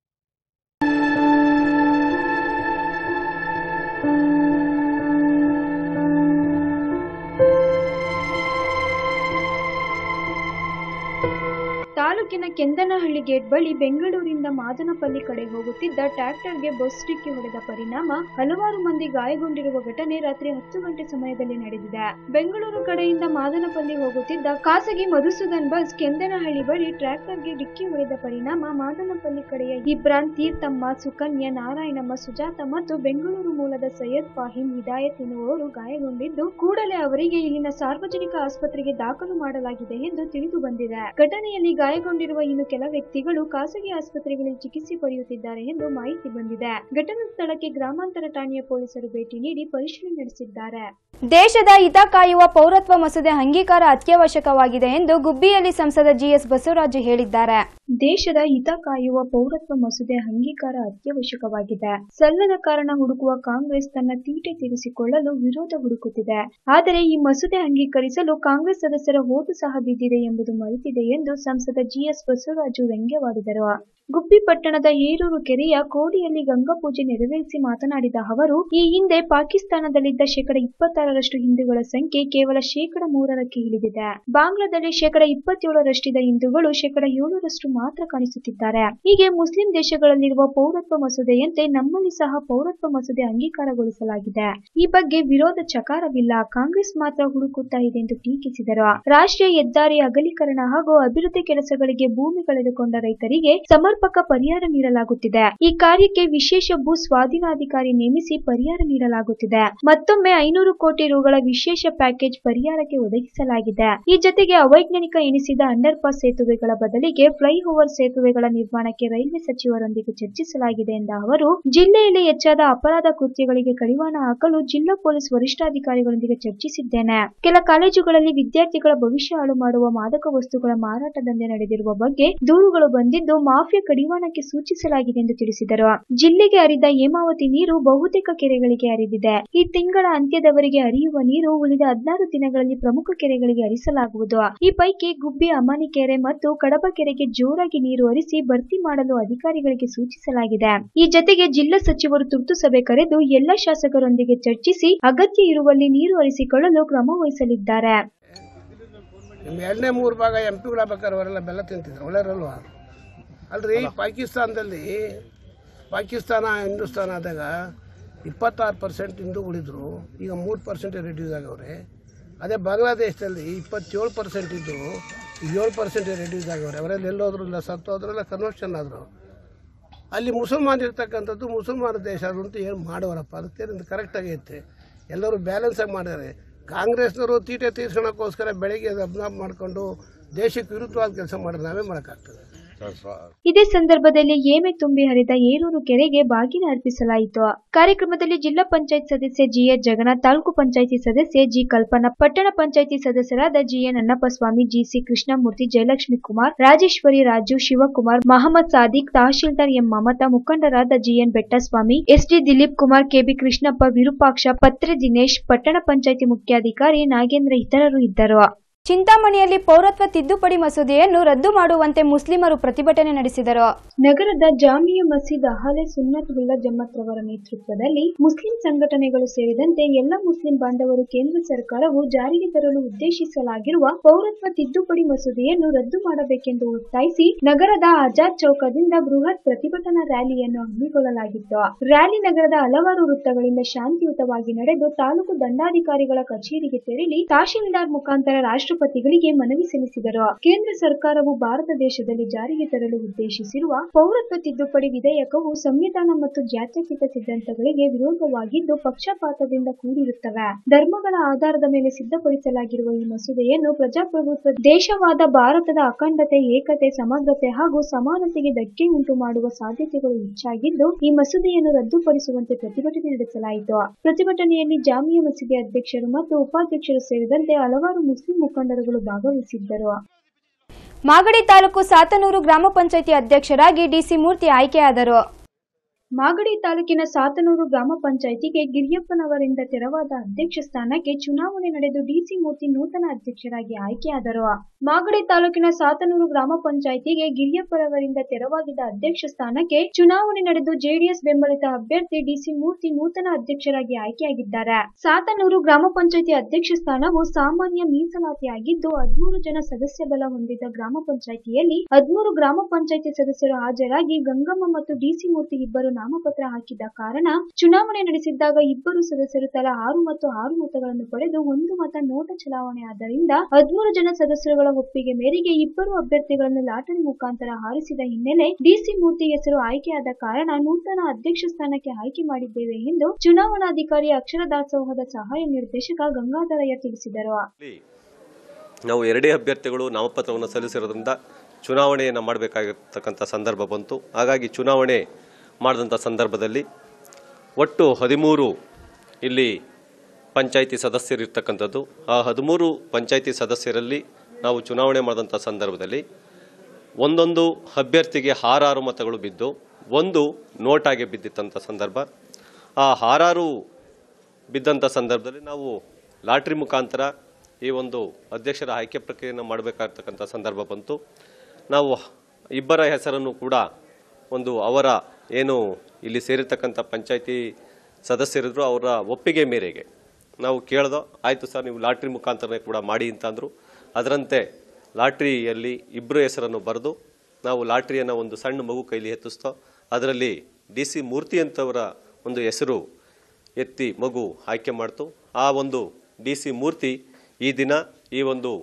ತಾಲೂಕಿನ ಕೆಂದನಹಳ್ಳಿ ಗೇಟ್ ಬಳಿ ಬೆಂಗಳೂರಿನಿಂದ ಮಾದನಪಲ್ಲಿ ಕಡೆ ಹೋಗುತ್ತಿದ್ದ ಟ್ರ್ಯಾಕ್ಟರ್ಗೆ ಬಸ್ ಡಿಕ್ಕಿ ಹೊಡೆದ ಪರಿಣಾಮ ಹಲವಾರು ಮಂದಿ ಗಾಯಗೊಂಡಿರುವ ಘಟನೆ ರಾತ್ರಿ ಹತ್ತು ಗಂಟೆ ಸಮಯದಲ್ಲಿ ನಡೆದಿದೆ. ಬೆಂಗಳೂರು ಕಡೆಯಿಂದ ಮಾದನಪಲ್ಲಿ ಹೋಗುತ್ತಿದ್ದ ಖಾಸಗಿ ಮಧುಸೂದನ್ ಬಸ್ ಕೆಂದನಹಳ್ಳಿ ಬಳಿ ಟ್ರ್ಯಾಕ್ಟರ್ಗೆ ಡಿಕ್ಕಿ ಹೊಡೆದ ಪರಿಣಾಮ ಮಾದನಪಲ್ಲಿ ಕಡೆಯ ಇಬ್ರಾನ್, ತೀರ್ಥಮ್ಮ, ಸುಕನ್ಯಾ, ನಾರಾಯಣಮ್ಮ, ಸುಜಾತ ಮತ್ತು ಬೆಂಗಳೂರು ಮೂಲದ ಸೈಯದ್ ಫಾಹಿಂ ಹಿದಾಯತ್ ಎನ್ನುವವರು ಗಾಯಗೊಂಡಿದ್ದು ಕೂಡಲೇ ಅವರಿಗೆ ಇಲ್ಲಿನ ಸಾರ್ವಜನಿಕ ಆಸ್ಪತ್ರೆಗೆ ದಾಖಲು ಮಾಡಲಾಗಿದೆ ಎಂದು ತಿಳಿದು ಬಂದಿದೆ. ಘಟನೆಯಲ್ಲಿ ಗಾಯಗೊಂಡಿರುವ ಇನ್ನು ಕೆಲ ವ್ಯಕ್ತಿಗಳು ಖಾಸಗಿ ಆಸ್ಪತ್ರೆಗಳಲ್ಲಿ ಚಿಕಿತ್ಸೆ ಪಡೆಯುತ್ತಿದ್ದಾರೆ ಎಂದು ಮಾಹಿತಿ ಬಂದಿದೆ. ಘಟನಾ ಸ್ಥಳಕ್ಕೆ ಗ್ರಾಮಾಂತರ ಠಾಣೆಯ ಪೊಲೀಸರು ಭೇಟಿ ನೀಡಿ ಪರಿಶೀಲನೆ ನಡೆಸಿದ್ದಾರೆ. ದೇಶದ ಹಿತ ಕಾಯುವ ಪೌರತ್ವ ಮಸೂದೆ ಅಂಗೀಕಾರ ಅತ್ಯವಶ್ಯಕವಾಗಿದೆ ಎಂದು ಗುಬ್ಬಿಯಲ್ಲಿ ಸಂಸದ ಜಿಎಸ್ ಬಸವರಾಜು ಹೇಳಿದ್ದಾರೆ. ದೇಶದ ಹಿತ ಕಾಯುವ ಪೌರತ್ವ ಮಸೂದೆ ಅಂಗೀಕಾರ ಅತ್ಯವಶ್ಯಕವಾಗಿದೆ. ಸಲ್ಲದ ಕಾರಣ ಹುಡುಕುವ ಕಾಂಗ್ರೆಸ್ ತನ್ನ ತೀಟೆ ತೀರಿಸಿಕೊಳ್ಳಲು ವಿರೋಧ ಹುಡುಕುತ್ತಿದೆ. ಆದರೆ ಈ ಮಸೂದೆ ಅಂಗೀಕರಿಸಲು ಕಾಂಗ್ರೆಸ್ ಸದಸ್ಯರ ಓಟು ಸಹ ಬಿದ್ದಿದೆ ಎಂಬುದು ಮರೆತಿದೆ ಎಂದು ಸಂಸದ ಜಿಎಸ್ ಬಸವರಾಜು ವ್ಯಂಗ್ಯವಾಡಿದರು. ಗುಬ್ಬಿ ಪಟ್ಟಣದ ಹೇರೂರು ಕೆರೆಯ ಕೋಡಿಯಲ್ಲಿ ಗಂಗಾ ಪೂಜೆ ನೆರವೇರಿಸಿ ಮಾತನಾಡಿದ ಅವರು, ಈ ಹಿಂದೆ ಪಾಕಿಸ್ತಾನದಲ್ಲಿದ್ದ ಶೇಕಡ ಇಪ್ಪತ್ತಾರರಷ್ಟು ಹಿಂದೂಗಳ ಸಂಖ್ಯೆ ಕೇವಲ ಶೇಕಡ ಮೂರರಕ್ಕೆ ಇಳಿದಿದೆ. ಬಾಂಗ್ಲಾದಲ್ಲಿ ಶೇಕಡ ಇಪ್ಪತ್ತೇಳರಷ್ಟಿದ್ದ ಹಿಂದೂಗಳು ಶೇಕಡ ಏಳರಷ್ಟು ಮಾತ್ರ ಕಾಣಿಸುತ್ತಿದ್ದಾರೆ. ಹೀಗೆ ಮುಸ್ಲಿಂ ದೇಶಗಳಲ್ಲಿರುವ ಪೌರತ್ವ ಮಸೂದೆಯಂತೆ ನಮ್ಮಲ್ಲಿ ಸಹ ಪೌರತ್ವ ಮಸೂದೆ ಅಂಗೀಕಾರಗೊಳಿಸಲಾಗಿದೆ. ಈ ಬಗ್ಗೆ ವಿರೋಧ ಚಕಾರವಿಲ್ಲ, ಕಾಂಗ್ರೆಸ್ ಮಾತ್ರ ಹುಡುಕುತ್ತಾ ಇದೆ ಎಂದು ಟೀಕಿಸಿದರು. ರಾಷ್ಟ್ರೀಯ ಹೆದ್ದಾರಿ ಅಗಲೀಕರಣ ಹಾಗೂ ಅಭಿವೃದ್ಧಿ ಕೆಲಸಗಳಿಗೆ ಭೂಮಿ ಕಳೆದುಕೊಂಡ ರೈತರಿಗೆ ಸಮರ್ಪಕ ಪರಿಹಾರ ನೀಡಲಾಗುತ್ತಿದೆ. ಈ ಕಾರ್ಯಕ್ಕೆ ವಿಶೇಷ ಭೂ ಸ್ವಾಧೀನಾಧಿಕಾರಿ ನೇಮಿಸಿ ಪರಿಹಾರ ನೀಡಲಾಗುತ್ತಿದೆ. ಮತ್ತೊಮ್ಮೆ ಐನೂರು ಕೋಟಿ ರುಗಳ ವಿಶೇಷ ಪ್ಯಾಕೇಜ್ ಪರಿಹಾರಕ್ಕೆ ಒದಗಿಸಲಾಗಿದೆ. ಈ ಜೊತೆಗೆ ಅವೈಜ್ಞಾನಿಕ ಎನಿಸಿದ ಅಂಡರ್ ಪಾಸ್ ಸೇತುವೆಗಳ ಬದಲಿಗೆ ಫ್ಲೈ ಓವರ್ ಸೇತುವೆಗಳ ನಿರ್ಮಾಣಕ್ಕೆ ರೈಲ್ವೆ ಸಚಿವರೊಂದಿಗೆ ಚರ್ಚಿಸಲಾಗಿದೆ ಎಂದ ಅವರು, ಜಿಲ್ಲೆಯಲ್ಲಿ ಹೆಚ್ಚಾದ ಅಪರಾಧ ಕೃತ್ಯಗಳಿಗೆ ಕಡಿವಾಣ ಹಾಕಲು ಜಿಲ್ಲಾ ಪೊಲೀಸ್ ವರಿಷ್ಠಾಧಿಕಾರಿಗಳೊಂದಿಗೆ ಚರ್ಚಿಸಿದ್ದೇನೆ. ಕೆಲ ಕಾಲೇಜುಗಳಲ್ಲಿ ವಿದ್ಯಾರ್ಥಿಗಳ ಭವಿಷ್ಯ ಹಾಳು ಮಾಡುವ ಮಾದಕ ವಸ್ತುಗಳ ಮಾರಾಟ ದಂಧೆ ನಡೆದಿರುವ ಬಗ್ಗೆ ದೂರುಗಳು ಬಂದಿದ್ದು ಮಾಫಿಯಾ ಕಡಿವಾಣಕ್ಕೆ ಸೂಚಿಸಲಾಗಿದೆ ಎಂದು ತಿಳಿಸಿದರು. ಜಿಲ್ಲೆಗೆ ಹರಿದ ಹೇಮಾವತಿ ನೀರು ಬಹುತೇಕ ಕೆರೆಗಳಿಗೆ ಹರಿದಿದೆ. ಈ ತಿಂಗಳ ಅಂತ್ಯದವರೆಗೆ ಹರಿಯುವ ನೀರು ಉಳಿದ ಹದಿನಾರು ದಿನಗಳಲ್ಲಿ ಪ್ರಮುಖ ಕೆರೆಗಳಿಗೆ ಹರಿಸಲಾಗುವುದು. ಈ ಪೈಕಿ ಗುಬ್ಬಿ ಅಮಾನಿ ಕೆರೆ ಮತ್ತು ಕಡಬ ಕೆರೆಗೆ ಜೋರಾಗಿ ನೀರು ಹರಿಸಿ ಭರ್ತಿ ಮಾಡಲು ಅಧಿಕಾರಿಗಳಿಗೆ ಸೂಚಿಸಲಾಗಿದೆ. ಈ ಜತೆಗೆ ಜಿಲ್ಲಾ ಸಚಿವರು ತುರ್ತು ಸಭೆ ಕರೆದು ಎಲ್ಲ ಶಾಸಕರೊಂದಿಗೆ ಚರ್ಚಿಸಿ ಅಗತ್ಯ ಇರುವಲ್ಲಿ ನೀರು ಹರಿಸಿಕೊಳ್ಳಲು ಕ್ರಮ ವಹಿಸಲಿದ್ದಾರೆ. ಎರಡನೇ ಮೂರು ಭಾಗ ಎಂ ಪಿಗಳಾಗಬೇಕಾದ್ರೆ ಅವರೆಲ್ಲ ಬೆಲ್ಲ ತಿಂತಿದ್ರು, ಒಳ್ಳೆಯರಲ್ವಾ? ಅಲ್ರಿ, ಪಾಕಿಸ್ತಾನದಲ್ಲಿ ಪಾಕಿಸ್ತಾನ ಹಿಂದೂಸ್ತಾನ ಆದಾಗ ಇಪ್ಪತ್ತಾರು ಪರ್ಸೆಂಟ್ ಹಿಂದೂಗಳಿದ್ರು, ಈಗ ಮೂರು ಪರ್ಸೆಂಟ್ ರೆಡ್ಯೂಸ್ ಆಗವ್ರೆ. ಅದೇ ಬಾಂಗ್ಲಾದೇಶದಲ್ಲಿ ಇಪ್ಪತ್ತೇಳು ಪರ್ಸೆಂಟ್ ಇದ್ದು ಏಳು ಪರ್ಸೆಂಟ್ ರೆಡ್ಯೂಸ್ ಆಗವ್ರೆ. ಅವರೆಲ್ಲ ಎಲ್ಲೋದ್ರು ಇಲ್ಲ, ಸತ್ತೋದ್ರೆಲ್ಲ ಕನ್ವರ್ಷನ್ ಆದರು. ಅಲ್ಲಿ ಮುಸಲ್ಮಾನ್ ಇರ್ತಕ್ಕಂಥದ್ದು ಮುಸಲ್ಮಾನ ದೇಶ ಅದು ಅಂತ ಏನು ಮಾಡೋರಪ್ಪ, ಅದಕ್ಕೆ ಕರೆಕ್ಟ್ ಆಗೈತೆ. ಎಲ್ಲರೂ ಬ್ಯಾಲೆನ್ಸಾಗಿ ಮಾಡಿದ್ದಾರೆ. ಕಾಂಗ್ರೆಸ್ನವರು ತೀಟೆ ತೀರ್ಸೋಣಕ್ಕೋಸ್ಕರ ಬೆಳಗ್ಗೆ ಅಬ್ನಾಬ್ ಮಾಡಿಕೊಂಡು ದೇಶಕ್ಕೆ ವಿರುದ್ಧವಾದ ಕೆಲಸ ಮಾಡಿದ್ರೆ ನಾವೇ ಮಾಡೋಕ್ಕಾಗ್ತದೆ. ಇದೇ ಸಂದರ್ಭದಲ್ಲಿ ಏಮೆ ತುಂಬಿ ಹರಿದ ಹೇರೂರು ಕೆರೆಗೆ ಬಾಗಿನ ಅರ್ಪಿಸಲಾಯಿತು. ಕಾರ್ಯಕ್ರಮದಲ್ಲಿ ಜಿಲ್ಲಾ ಪಂಚಾಯತ್ ಸದಸ್ಯ ಜಿಎಚ್ ಜಗನ್ನಾಥ್, ತಾಲೂಕು ಪಂಚಾಯಿತಿ ಸದಸ್ಯೆ ಜಿ ಕಲ್ಪನಾ, ಪಟ್ಟಣ ಪಂಚಾಯಿತಿ ಸದಸ್ಯರಾದ GN Annappaswamy, GC Krishnamurthy, Jayalakshmi Kumar, Rajeshwari, Raju, Shivakumar, Mohammed Sadiq, tahsildar M Mamata, ಮುಖಂಡರಾದ GN Bettaswamy, SD Dilip Kumar, KB Krishnappa, Virupaksha, Patre Dinesh, ಪಟ್ಟಣ ಪಂಚಾಯಿತಿ ಮುಖ್ಯಾಧಿಕಾರಿ ನಾಗೇಂದ್ರ ಇತರರು ಇದ್ದರು. ಚಿಂತಾಮಣಿಯಲ್ಲಿ ಪೌರತ್ವ ತಿದ್ದುಪಡಿ ಮಸೂದೆಯನ್ನು ರದ್ದು ಮಾಡುವಂತೆ ಮುಸ್ಲಿಮರು ಪ್ರತಿಭಟನೆ ನಡೆಸಿದರು. ನಗರದ ಜಾಮಿಯಾ ಮಸೀದ್ ಅಹಲೆ ಸುನ್ನತ್ ಉಲ್ ಜಮಾತ್ ರವರ ನೇತೃತ್ವದಲ್ಲಿ ಮುಸ್ಲಿಂ ಸಂಘಟನೆಗಳು ಸೇರಿದಂತೆ ಎಲ್ಲ ಮುಸ್ಲಿಂ ಬಾಂಧವರು ಕೇಂದ್ರ ಸರ್ಕಾರವು ಜಾರಿಗೆ ತರಲು ಉದ್ದೇಶಿಸಲಾಗಿರುವ ಪೌರತ್ವ ತಿದ್ದುಪಡಿ ಮಸೂದೆಯನ್ನು ರದ್ದು ಮಾಡಬೇಕೆಂದು ಒತ್ತಾಯಿಸಿ ನಗರದ ಆಜಾದ್ ಚೌಕದಿಂದ ಬೃಹತ್ ಪ್ರತಿಭಟನಾ ರ್ಯಾಲಿಯನ್ನು ಹಮ್ಮಿಕೊಳ್ಳಲಾಗಿತ್ತು. ರ್ಯಾಲಿ ನಗರದ ಹಲವಾರು ವೃತ್ತಗಳಿಂದ ಶಾಂತಿಯುತವಾಗಿ ನಡೆದು ತಾಲೂಕು ದಂಡಾಧಿಕಾರಿಗಳ ಕಚೇರಿಗೆ ತೆರಳಿ ತಹಶೀಲ್ದಾರ್ ಮುಖಾಂತರ ರಾಷ್ಟ್ರ ರಾಷ್ಟ್ರಪತಿಗಳಿಗೆ ಮನವಿ ಸಲ್ಲಿಸಿದರು. ಕೇಂದ್ರ ಸರ್ಕಾರವು ಭಾರತ ದೇಶದಲ್ಲಿ ಜಾರಿಗೆ ತರಲು ಉದ್ದೇಶಿಸಿರುವ ಪೌರತ್ವ ತಿದ್ದುಪಡಿ ವಿಧೇಯಕವು ಸಂವಿಧಾನ ಮತ್ತು ಜಾತ್ಯತೀತ ಸಿದ್ಧಾಂತಗಳಿಗೆ ವಿರೋಧವಾಗಿದ್ದು ಪಕ್ಷಪಾತದಿಂದ ಕೂಡಿರುತ್ತವೆ. ಧರ್ಮಗಳ ಆಧಾರದ ಮೇಲೆ ಸಿದ್ಧಪಡಿಸಲಾಗಿರುವ ಈ ಮಸೂದೆಯನ್ನು ಪ್ರಜಾಪ್ರಭುತ್ವ ದೇಶವಾದ ಭಾರತದ ಅಖಂಡತೆ, ಏಕತೆ, ಸಮಗ್ರತೆ ಹಾಗೂ ಸಮಾನತೆಗೆ ಧಕ್ಕೆ ಉಂಟು ಮಾಡುವ ಸಾಧ್ಯತೆಗಳು ಹೆಚ್ಚಾಗಿದ್ದು ಈ ಮಸೂದೆಯನ್ನು ರದ್ದುಪಡಿಸುವಂತೆ ಪ್ರತಿಭಟನೆ ನಡೆಸಲಾಯಿತು. ಪ್ರತಿಭಟನೆಯಲ್ಲಿ ಜಾಮಿಯಾ ಮಸೀದಿ ಅಧ್ಯಕ್ಷರು ಮತ್ತು ಉಪಾಧ್ಯಕ್ಷರು ಸೇರಿದಂತೆ ಹಲವಾರು ಮುಸ್ಲಿಂ ಮುಖಂಡರುಗಳು ಭಾಗವಹಿಸಿದ್ದರು. ಮಾಗಡಿ ತಾಲೂಕು ಸಾತನೂರು ಗ್ರಾಮ ಪಂಚಾಯಿತಿ ಅಧ್ಯಕ್ಷರಾಗಿ ಡಿಸಿ ಮೂರ್ತಿ ಆಯ್ಕೆಯಾದರು. ಮಾಗಡಿ ತಾಲೂಕಿನ ಸಾತನೂರು ಗ್ರಾಮ ಪಂಚಾಯಿತಿಗೆ ಗಿರಿಯಪ್ಪನವರಿಂದ ತೆರವಾದ ಅಧ್ಯಕ್ಷ ಸ್ಥಾನಕ್ಕೆ ಚುನಾವಣೆ ನಡೆದು ಡಿಸಿ ಮೂರ್ತಿ ನೂತನ ಅಧ್ಯಕ್ಷರಾಗಿ ಆಯ್ಕೆಯಾದರು. ಮಾಗಡಿ ತಾಲೂಕಿನ ಸಾತನೂರು ಗ್ರಾಮ ಪಂಚಾಯಿತಿಗೆ ಗಿರಿಯಪ್ಪನವರಿಂದ ತೆರವಾಗಿದ್ದ ಅಧ್ಯಕ್ಷ ಸ್ಥಾನಕ್ಕೆ ಚುನಾವಣೆ ನಡೆದು ಜೆಡಿಎಸ್ ಬೆಂಬಲಿತ ಅಭ್ಯರ್ಥಿ ಡಿಸಿ ಮೂರ್ತಿ ನೂತನ ಅಧ್ಯಕ್ಷರಾಗಿ ಆಯ್ಕೆಯಾಗಿದ್ದಾರೆ. ಸಾತನೂರು ಗ್ರಾಮ ಪಂಚಾಯಿತಿ ಅಧ್ಯಕ್ಷ ಸ್ಥಾನವು ಸಾಮಾನ್ಯ ಮೀಸಲಾತಿಯಾಗಿದ್ದು ಹದಿಮೂರು ಜನ ಸದಸ್ಯ ಬಲ ಹೊಂದಿದ್ದ ಗ್ರಾಮ ಪಂಚಾಯಿತಿಯಲ್ಲಿ ಹದಿಮೂರು ಗ್ರಾಮ ಪಂಚಾಯಿತಿ ಸದಸ್ಯರು ಹಾಜರಾಗಿ ಗಂಗಮ್ಮ ಮತ್ತು ಡಿಸಿ ಮೂರ್ತಿ ಇಬ್ಬರು ನಾಮಪತ್ರ ಹಾಕಿದ ಕಾರಣ ಚುನಾವಣೆ ನಡೆಸಿದ್ದಾಗ ಇಬ್ಬರು ಸದಸ್ಯರು ತಲಾ ಆರು ಮತ್ತು ಆರು ಮತಗಳನ್ನು ಪಡೆದು ಒಂದು ಮತ ನೋಟ ಚಲಾವಣೆ ಆದ್ದರಿಂದ ಹದಿಮೂರು ಜನ ಸದಸ್ಯರುಗಳ ಒಪ್ಪಿಗೆ ಮೇರೆಗೆ ಇಬ್ಬರು ಅಭ್ಯರ್ಥಿಗಳನ್ನು ಲಾಟರಿ ಮುಖಾಂತರ ಆರಿಸಿದ ಹಿನ್ನೆಲೆ ಡಿಸಿ ಮೂರ್ತಿ ಹೆಸರು ಆಯ್ಕೆಯಾದ ಕಾರಣ ನೂತನ ಅಧ್ಯಕ್ಷ ಸ್ಥಾನಕ್ಕೆ ಆಯ್ಕೆ ಮಾಡಿದ್ದೇವೆ ಎಂದು ಚುನಾವಣಾಧಿಕಾರಿ ಅಕ್ಷರ ದಾಸೋಹದ ಸಹಾಯ ನಿರ್ದೇಶಕ ಗಂಗಾಧರಯ್ಯ ತಿಳಿಸಿದರು. ನಾವು ಎರಡೇ ಅಭ್ಯರ್ಥಿಗಳು ನಾಮಪತ್ರವನ್ನು ಸಲ್ಲಿಸಿರೋದ್ರಿಂದ ಚುನಾವಣೆಯನ್ನು ಮಾಡಬೇಕಾಗಿರ್ತಕ್ಕಂಥ ಸಂದರ್ಭ ಬಂತು. ಹಾಗಾಗಿ ಚುನಾವಣೆ ಮಾಡಿದಂಥ ಸಂದರ್ಭದಲ್ಲಿ ಒಟ್ಟು ಹದಿಮೂರು ಇಲ್ಲಿ ಪಂಚಾಯಿತಿ ಸದಸ್ಯರಿರ್ತಕ್ಕಂಥದ್ದು. ಆ ಹದಿಮೂರು ಪಂಚಾಯಿತಿ ಸದಸ್ಯರಲ್ಲಿ ನಾವು ಚುನಾವಣೆ ಮಾಡಿದಂಥ ಸಂದರ್ಭದಲ್ಲಿ ಒಂದೊಂದು ಅಭ್ಯರ್ಥಿಗೆ ಆರಾರು ಮತಗಳು ಬಿದ್ದು ಒಂದು ನೋಟಾಗೆ ಬಿದ್ದಿತ್ತಂಥ ಸಂದರ್ಭ. ಆ ಆರಾರು ಬಿದ್ದಂಥ ಸಂದರ್ಭದಲ್ಲಿ ನಾವು ಲಾಟ್ರಿ ಮುಖಾಂತರ ಈ ಒಂದು ಅಧ್ಯಕ್ಷರ ಆಯ್ಕೆ ಪ್ರಕ್ರಿಯೆಯನ್ನು ಮಾಡಬೇಕಾಗಿರ್ತಕ್ಕಂಥ ಸಂದರ್ಭ ಬಂತು. ನಾವು ಇಬ್ಬರ ಹೆಸರನ್ನು ಕೂಡ ಒಂದು ಅವರ ಏನು ಇಲ್ಲಿ ಸೇರಿರ್ತಕ್ಕಂಥ ಪಂಚಾಯಿತಿ ಸದಸ್ಯರಿದ್ರು ಅವರ ಒಪ್ಪಿಗೆ ಮೇರೆಗೆ ನಾವು ಕೇಳ್ದೋ, ಆಯಿತು ಸರ್ ನೀವು ಲಾಟ್ರಿ ಮುಖಾಂತರನೇ ಕೂಡ ಮಾಡಿ ಅಂತಂದರು. ಅದರಂತೆ ಲಾಟ್ರಿಯಲ್ಲಿ ಇಬ್ಬರು ಹೆಸರನ್ನು ಬರೆದು ನಾವು ಲಾಟ್ರಿಯನ್ನು ಒಂದು ಸಣ್ಣ ಮಗು ಕೈಲಿ ಎತ್ತಿಸ್ತೋ ಅದರಲ್ಲಿ ಡಿ ಸಿ ಮೂರ್ತಿ ಅಂತವರ ಒಂದು ಹೆಸರು ಎತ್ತಿ ಮಗು ಆಯ್ಕೆ ಮಾಡ್ತು. ಆ ಒಂದು ಡಿ ಸಿ ಮೂರ್ತಿ ಈ ದಿನ ಈ ಒಂದು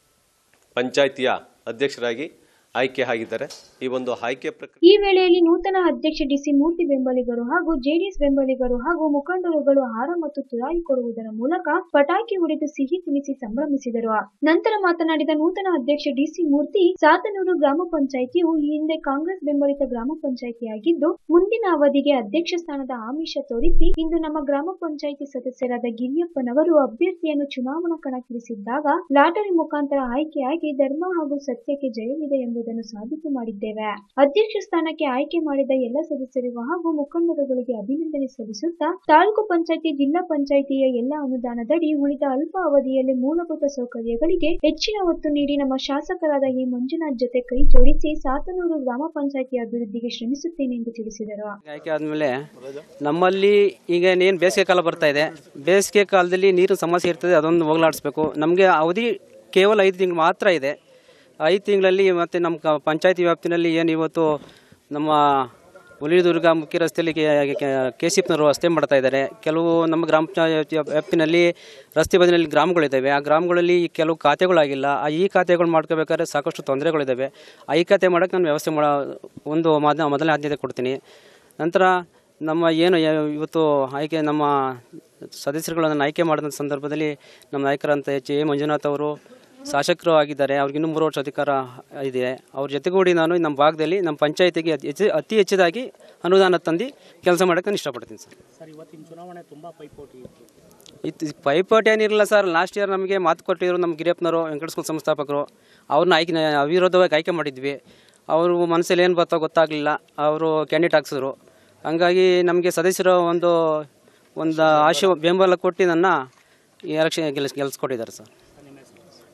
ಪಂಚಾಯಿತಿಯ ಅಧ್ಯಕ್ಷರಾಗಿ ಆಯ್ಕೆ ಆಗಿದ್ದಾರೆ. ಈ ಒಂದು ಆಯ್ಕೆ ಪ್ರಕ್ರಿಯೆ ಈ ವೇಳೆಯಲ್ಲಿ ನೂತನ ಅಧ್ಯಕ್ಷ ಡಿಸಿ ಮೂರ್ತಿ ಬೆಂಬಲಿಗರು ಹಾಗೂ ಜೆಡಿಎಸ್ ಬೆಂಬಲಿಗರು ಹಾಗೂ ಮುಖಂಡರುಗಳು ಹಾರ ಮತ್ತು ತುರಾಯಿ ಕೊಡುವುದರ ಮೂಲಕ ಪಟಾಕಿ ಹೊಡೆದು ಸಿಹಿ ತಿನಿಸಿ ಸಂಭ್ರಮಿಸಿದರು. ನಂತರ ಮಾತನಾಡಿದ ನೂತನ ಅಧ್ಯಕ್ಷ ಡಿಸಿ ಮೂರ್ತಿ, ಸಾತನೂರು ಗ್ರಾಮ ಪಂಚಾಯಿತಿಯು ಈ ಹಿಂದೆ ಕಾಂಗ್ರೆಸ್ ಬೆಂಬಲಿತ ಗ್ರಾಮ ಪಂಚಾಯಿತಿಯಾಗಿದ್ದು ಮುಂದಿನ ಅವಧಿಗೆ ಅಧ್ಯಕ್ಷ ಸ್ಥಾನದ ಆಮಿಷ ತೋರಿಸಿ ಇಂದು ನಮ್ಮ ಗ್ರಾಮ ಪಂಚಾಯಿತಿ ಸದಸ್ಯರಾದ ಗಿರಿಯಪ್ಪನವರು ಅಭ್ಯರ್ಥಿಯನ್ನು ಚುನಾವಣಾ ಕಣಕ್ಕಿಳಿಸಿದ್ದಾಗ ಲಾಟರಿ ಮುಖಾಂತರ ಆಯ್ಕೆಯಾಗಿ ಧರ್ಮ ಹಾಗೂ ಸತ್ಯಕ್ಕೆ ಜಯವಿದೆ ಎಂಬುದನ್ನು ಸಾಬೀತು ಮಾಡಿದ್ದೇವೆ. ಅಧ್ಯಕ್ಷ ಸ್ಥಾನಕ್ಕೆ ಆಯ್ಕೆ ಮಾಡಿದ ಎಲ್ಲ ಸದಸ್ಯರಿಗೂ ಹಾಗೂ ಮುಖಂಡರುಗಳಿಗೆ ಅಭಿನಂದನೆ ಸಲ್ಲಿಸುತ್ತಾ ತಾಲೂಕು ಪಂಚಾಯಿತಿ, ಜಿಲ್ಲಾ ಪಂಚಾಯಿತಿಯ ಎಲ್ಲ ಅನುದಾನದಡಿ ಉಳಿದ ಅಲ್ಪ ಅವಧಿಯಲ್ಲಿ ಮೂಲಭೂತ ಸೌಕರ್ಯಗಳಿಗೆ ಹೆಚ್ಚಿನ ಒತ್ತು ನೀಡಿ ನಮ್ಮ ಶಾಸಕರಾದ ಈ ಮಂಜುನಾಥ್ ಜೊತೆ ಕೈ ಜೋಡಿಸಿ ಸಾತನೂರು ಗ್ರಾಮ ಪಂಚಾಯಿತಿ ಅಭಿವೃದ್ಧಿಗೆ ಶ್ರಮಿಸುತ್ತೇನೆ ಎಂದು ತಿಳಿಸಿದರು. ಆಯ್ಕೆ ಆದ್ಮೇಲೆ ನಮ್ಮಲ್ಲಿ ಈಗ ಏನ್ ಬೇಸಿಗೆ ಕಾಲ ಬರ್ತಾ ಇದೆ, ಬೇಸಿಗೆ ಕಾಲದಲ್ಲಿ ನೀರಿನ ಸಮಸ್ಯೆ ಇರ್ತದೆ, ಅದೊಂದು ಹೋಗಲಾಡಿಸ್ಬೇಕು. ನಮಗೆ ಅವಧಿ ಕೇವಲ ಐದು ತಿಂಗಳು ಮಾತ್ರ ಇದೆ. ಐದು ತಿಂಗಳಲ್ಲಿ ಮತ್ತು ನಮ್ಮ ಪಂಚಾಯತಿ ವ್ಯಾಪ್ತಿನಲ್ಲಿ ಏನು ಇವತ್ತು ನಮ್ಮ ಹುಲಿದುರ್ಗ ಮುಖ್ಯ ರಸ್ತೆಯಲ್ಲಿ ಕೆ ಸಿ ಎಫ್ನವರು ರಸ್ತೆ ಮಾಡ್ತಾ ಇದ್ದಾರೆ. ಕೆಲವು ನಮ್ಮ ಗ್ರಾಮ ಪಂಚಾಯತಿ ವ್ಯಾಪ್ತಿನಲ್ಲಿ ರಸ್ತೆ ಬದಿನಲ್ಲಿ ಗ್ರಾಮಗಳಿದ್ದಾವೆ. ಆ ಗ್ರಾಮಗಳಲ್ಲಿ ಕೆಲವು ಖಾತೆಗಳಾಗಿಲ್ಲ. ಆ ಈ ಖಾತೆಗಳು ಮಾಡ್ಕೋಬೇಕಾದ್ರೆ ಸಾಕಷ್ಟು ತೊಂದರೆಗಳಿದ್ದಾವೆ. ಆ ಈ ಖಾತೆ ಮಾಡೋಕ್ಕೆ ನಾನು ವ್ಯವಸ್ಥೆ ಮಾಡೋ ಒಂದು ಮೊದಲ ಮೊದಲನೇ ಆದ್ಯತೆ ಕೊಡ್ತೀನಿ. ನಂತರ ನಮ್ಮ ಏನು ಇವತ್ತು ಆಯ್ಕೆ ನಮ್ಮ ಸದಸ್ಯರುಗಳನ್ನು ಆಯ್ಕೆ ಮಾಡಿದ ಸಂದರ್ಭದಲ್ಲಿ ನಮ್ಮ ನಾಯಕರಂತ ಎಚ್ ಎ ಮಂಜುನಾಥ್ ಅವರು ಶಾಸಕರು ಆಗಿದ್ದಾರೆ. ಅವ್ರಿಗೆ ಇನ್ನೂ ಮೂರು ವರ್ಷ ಅಧಿಕಾರ ಇದೆ. ಅವ್ರ ಜೊತೆಗೂಡಿ ನಾನು ನಮ್ಮ ಭಾಗದಲ್ಲಿ ನಮ್ಮ ಪಂಚಾಯತಿಗೆ ಹೆಚ್ಚು ಅತಿ ಹೆಚ್ಚಿದಾಗಿ ಅನುದಾನ ತಂದು ಕೆಲಸ ಮಾಡೋಕ್ಕೆ ನಾನು ಇಷ್ಟಪಡ್ತೀನಿ ಸರ್. ಸರ್, ಇವತ್ತಿನ ಚುನಾವಣೆ ತುಂಬ ಪೈಪೋಟಿ ಇತ್ತು. ಇತ್ತು ಪೈಪೋಟಿ ಏನಿರಲಿಲ್ಲ ಸರ್. ಲಾಸ್ಟ್ ಇಯರ್ ನಮಗೆ ಮಾತು ಕೊಟ್ಟಿದ್ರು ನಮ್ಮ ಗಿರಿಯಪ್ಪನವರು, ವೆಂಕಟ ಸ್ಕೂಲ್ ಸಂಸ್ಥಾಪಕರು. ಅವ್ರನ್ನ ಆಯ್ಕೆ ಅವಿರೋಧವಾಗಿ ಆಯ್ಕೆ ಮಾಡಿದ್ವಿ. ಅವರು ಮನಸ್ಸಲ್ಲಿ ಏನು ಬರ್ತೋ ಗೊತ್ತಾಗಲಿಲ್ಲ. ಅವರು ಕ್ಯಾಂಡಿಡೇಟ್ ಹಾಕ್ಸಿದ್ರು. ಹಂಗಾಗಿ ನಮಗೆ ಸದಸ್ಯರು ಒಂದು ಒಂದು ಆಶೆ ಬೆಂಬಲ ಕೊಟ್ಟು ನನ್ನ ಎಲೆಕ್ಷನ್ ಗೆಲ್ಸ್ ಗೆಲ್ಸ್ಕೊಟ್ಟಿದ್ದಾರೆ ಸರ್.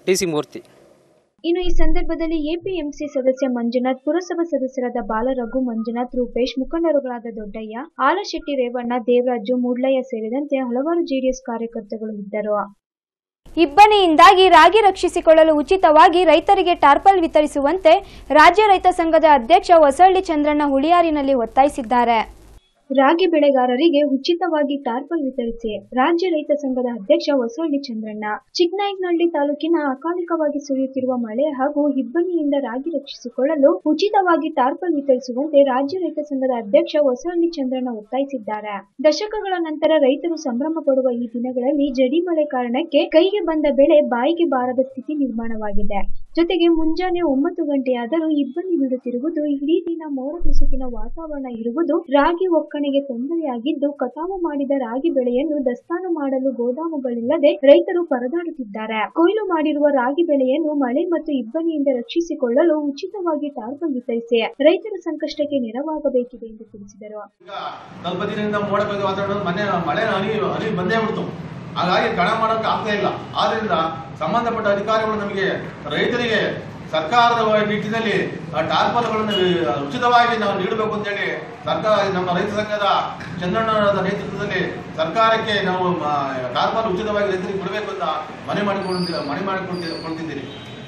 D C Murthy. ಇನ್ನು ಈ ಸಂದರ್ಭದಲ್ಲಿ ಎಪಿಎಂಸಿ ಸದಸ್ಯ ಮಂಜುನಾಥ್, ಪುರಸಭಾ ಸದಸ್ಯರಾದ ಬಾಲರಘು, ಮಂಜುನಾಥ್, ರೂಪೇಶ್, ಮುಖಂಡರುಗಳಾದ ದೊಡ್ಡಯ್ಯ, ಆಲಶೆಟ್ಟಿ, ರೇವಣ್ಣ, ದೇವರಾಜು, ಮೂಡ್ಲಯ್ಯ ಸೇರಿದಂತೆ ಹಲವಾರು ಜೆಡಿಎಸ್ ಕಾರ್ಯಕರ್ತರು ಇದ್ದರು. ಇಬ್ಬನಿಯಿಂದಾಗಿ ರಾಗಿ ರಕ್ಷಿಸಿಕೊಳ್ಳಲು ಉಚಿತವಾಗಿ ರೈತರಿಗೆ ಟಾರ್ಪಲ್ ವಿತರಿಸುವಂತೆ ರಾಜ್ಯ ರೈತ ಸಂಘದ ಅಧ್ಯಕ್ಷ ಹೊಸಳ್ಳಿ ಚಂದ್ರಣ್ಣ ಹುಳಿಯಾರಿನಲ್ಲಿ ಒತ್ತಾಯಿಸಿದ್ದಾರೆ. ರಾಗಿ ಬೆಳೆಗಾರರಿಗೆ ಉಚಿತವಾಗಿ ಟಾರ್ಪಲ್ ವಿತರಿಸಿ ರಾಜ್ಯ ರೈತ ಸಂಘದ ಅಧ್ಯಕ್ಷ ಹೊಸಳ್ಳಿ ಚಂದ್ರಣ್ಣ. ಚಿಕ್ಕನಾಯಕನಹಳ್ಳಿ ತಾಲೂಕಿನ ಅಕಾಲಿಕವಾಗಿ ಸುರಿಯುತ್ತಿರುವ ಮಳೆ ಹಾಗೂ ಇಬ್ಬನಿಯಿಂದ ರಾಗಿ ರಕ್ಷಿಸಿಕೊಳ್ಳಲು ಉಚಿತವಾಗಿ ಟಾರ್ಪಲ್ ವಿತರಿಸುವಂತೆ ರಾಜ್ಯ ರೈತ ಸಂಘದ ಅಧ್ಯಕ್ಷ ಹೊಸಳ್ಳಿ ಚಂದ್ರಣ್ಣ ಒತ್ತಾಯಿಸಿದ್ದಾರೆ. ದಶಕಗಳ ನಂತರ ರೈತರು ಸಂಭ್ರಮ ಪಡುವ ಈ ದಿನಗಳಲ್ಲಿ ಜಡಿ ಮಳೆ ಕಾರಣಕ್ಕೆ ಕೈಗೆ ಬಂದ ಬೆಳೆ ಬಾಯಿಗೆ ಬಾರದ ಸ್ಥಿತಿ ನಿರ್ಮಾಣವಾಗಿದೆ. ಜೊತೆಗೆ ಮುಂಜಾನೆ ಒಂಬತ್ತು ಗಂಟೆಯಾದರೂ ಇಬ್ಬನಿ ಬಿಡುತ್ತಿರುವುದು, ಇಡೀ ದಿನ ಮೋಡ ಮುಸುಕಿನ ವಾತಾವರಣ ಇರುವುದು ರಾಗಿ ಒಕ್ಕಣೆಗೆ ತೊಂದರೆಯಾಗಿದ್ದು, ಕಟಾವು ಮಾಡಿದ ರಾಗಿ ಬೆಳೆಯನ್ನು ದಾಸ್ತಾನು ಮಾಡಲು ಗೋದಾಮುಗಳಿಲ್ಲದೆ ರೈತರು ಪರದಾಡುತ್ತಿದ್ದಾರೆ. ಕೊಯ್ಲು ಮಾಡಿರುವ ರಾಗಿ ಬೆಳೆಯನ್ನು ಮಳೆ ಮತ್ತು ಇಬ್ಬನಿಯಿಂದ ರಕ್ಷಿಸಿಕೊಳ್ಳಲು ಉಚಿತವಾಗಿ ಟಾರ್ಪಲ್ ವಿತರಿಸಿ ರೈತರ ಸಂಕಷ್ಟಕ್ಕೆ ನೆರವಾಗಬೇಕಿದೆ ಎಂದು ತಿಳಿಸಿದರು. ಸ್ವಲ್ಪ ದಿನದಿಂದ ಮೋಡ ಕವಿದ ವಾತಾವರಣ ಮನೆ ಮಳೆ ಹನಿ ಹನಿ ಬಂದೇ ಬಿಡ್ತು. ಹಾಗಾಗಿ ಕಣ ಮಾಡೋಕೆ ಆಗ್ತಾ ಇಲ್ಲ. ಆದ್ರಿಂದ ಸಂಬಂಧಪಟ್ಟ ಅಧಿಕಾರಿಗಳು ನಮಗೆ ರೈತರಿಗೆ ಸರ್ಕಾರದ ನಿಟ್ಟಿನಲ್ಲಿ ಟಾರ್ಪಲ್ಗಳನ್ನು ಉಚಿತವಾಗಿ ನಾವು ನೀಡಬೇಕು ಅಂತೇಳಿ ಸರ್ಕಾರ ನಮ್ಮ ರೈತ ಸಂಘದ ಚಂದ್ರಣ್ಣವರ ನೇತೃತ್ವದಲ್ಲಿ ಸರ್ಕಾರಕ್ಕೆ ನಾವು ಟಾರ್ಪಲ್ ಉಚಿತವಾಗಿ ರೈತರಿಗೆ ಕೊಡಬೇಕು ಅಂತ ಮನೆ ಮಾಡಿಕೊಂಡು ಮನೆ ಮಾಡಿಕೊಳ್ತಿದ್ದೀನಿ.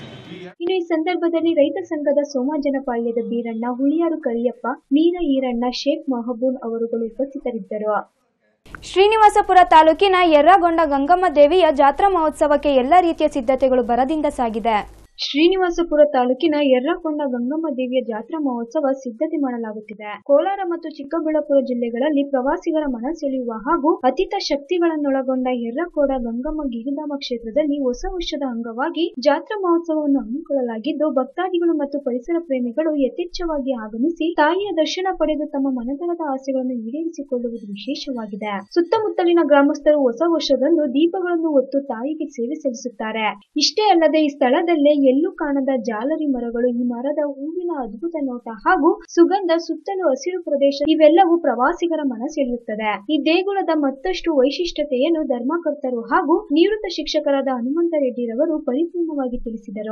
ಇನ್ನು ಈ ಸಂದರ್ಭದಲ್ಲಿ ರೈತ ಸಂಘದ ಸೋಮಾಜನಪಾಳ್ಯದ ಬೀರಣ್ಣ, ಹುಳಿಯಾರು ಕರಿಯಪ್ಪ, ಮೀರ ಈರಣ್ಣ, ಶೇಖ್ ಮಹಬೂನ್ ಅವರುಗಳು ಉಪಸ್ಥಿತರಿದ್ದರು. ಶ್ರೀನಿವಾಸಪುರ ತಾಲೂಕಿನ ಯರ್ರಗೊಂಡ ಗಂಗಮ್ಮ ದೇವಿಯ ಜಾತ್ರಾ ಮಹೋತ್ಸವಕ್ಕೆ ಎಲ್ಲ ರೀತಿಯ ಸಿದ್ಧತೆಗಳು ಭರದಿಂದ ಸಾಗಿದೆ. ಶ್ರೀನಿವಾಸಪುರ ತಾಲೂಕಿನ ಯರ್ರಕೊಂಡ ಗಂಗಮ್ಮ ದೇವಿಯ ಜಾತ್ರಾ ಮಹೋತ್ಸವ ಸಿದ್ಧತೆ ಮಾಡಲಾಗುತ್ತಿದೆ. ಕೋಲಾರ ಮತ್ತು ಚಿಕ್ಕಬಳ್ಳಾಪುರ ಜಿಲ್ಲೆಗಳಲ್ಲಿ ಪ್ರವಾಸಿಗರ ಮನ ಸೆಳೆಯುವ ಹಾಗೂ ಅತೀತ ಶಕ್ತಿಗಳನ್ನೊಳಗೊಂಡ ಯರ್ರಕೋಡ ಗಂಗಮ್ಮ ಗಿರಿಧಾಮ ಕ್ಷೇತ್ರದಲ್ಲಿ ಹೊಸ ವರ್ಷದ ಅಂಗವಾಗಿ ಜಾತ್ರಾ ಮಹೋತ್ಸವವನ್ನು ಹಮ್ಮಿಕೊಳ್ಳಲಾಗಿದ್ದು, ಭಕ್ತಾದಿಗಳು ಮತ್ತು ಪರಿಸರ ಪ್ರೇಮಿಗಳು ಯಥೇಚ್ಛವಾಗಿ ಆಗಮಿಸಿ ತಾಯಿಯ ದರ್ಶನ ಪಡೆದು ತಮ್ಮ ಮನದರದ ಆಸೆಗಳನ್ನು ಈಡೇರಿಸಿಕೊಳ್ಳುವುದು ವಿಶೇಷವಾಗಿದೆ. ಸುತ್ತಮುತ್ತಲಿನ ಗ್ರಾಮಸ್ಥರು ಹೊಸ ವರ್ಷದಂದು ದೀಪಗಳನ್ನು ಹೊತ್ತು ತಾಯಿಗೆ ಸೇವೆ ಸಲ್ಲಿಸುತ್ತಾರೆ. ಇಷ್ಟೇ ಅಲ್ಲದೆ ಈ ಸ್ಥಳದಲ್ಲೇ ಎಲ್ಲೂ ಕಾಣದ ಜಾಲರಿ ಮರಗಳು, ಈ ಮರದ ಹೂವಿನ ಅದ್ಭುತ ನೋಟ ಹಾಗೂ ಸುಗಂಧ, ಸುತ್ತಲೂ ಹಸಿರು ಪ್ರದೇಶ ಇವೆಲ್ಲವೂ ಪ್ರವಾಸಿಗರ ಮನ ಸೆಳೆಯುತ್ತದೆ. ಈ ದೇಗುಲದ ಮತ್ತಷ್ಟು ವೈಶಿಷ್ಟ್ಯತೆಯನ್ನು ಧರ್ಮಕರ್ತರು ಹಾಗೂ ನಿವೃತ್ತ ಶಿಕ್ಷಕರಾದ ಹನುಮಂತ ರೆಡ್ಡಿರವರು ಪರಿಪೂರ್ಣವಾಗಿ ತಿಳಿಸಿದರು.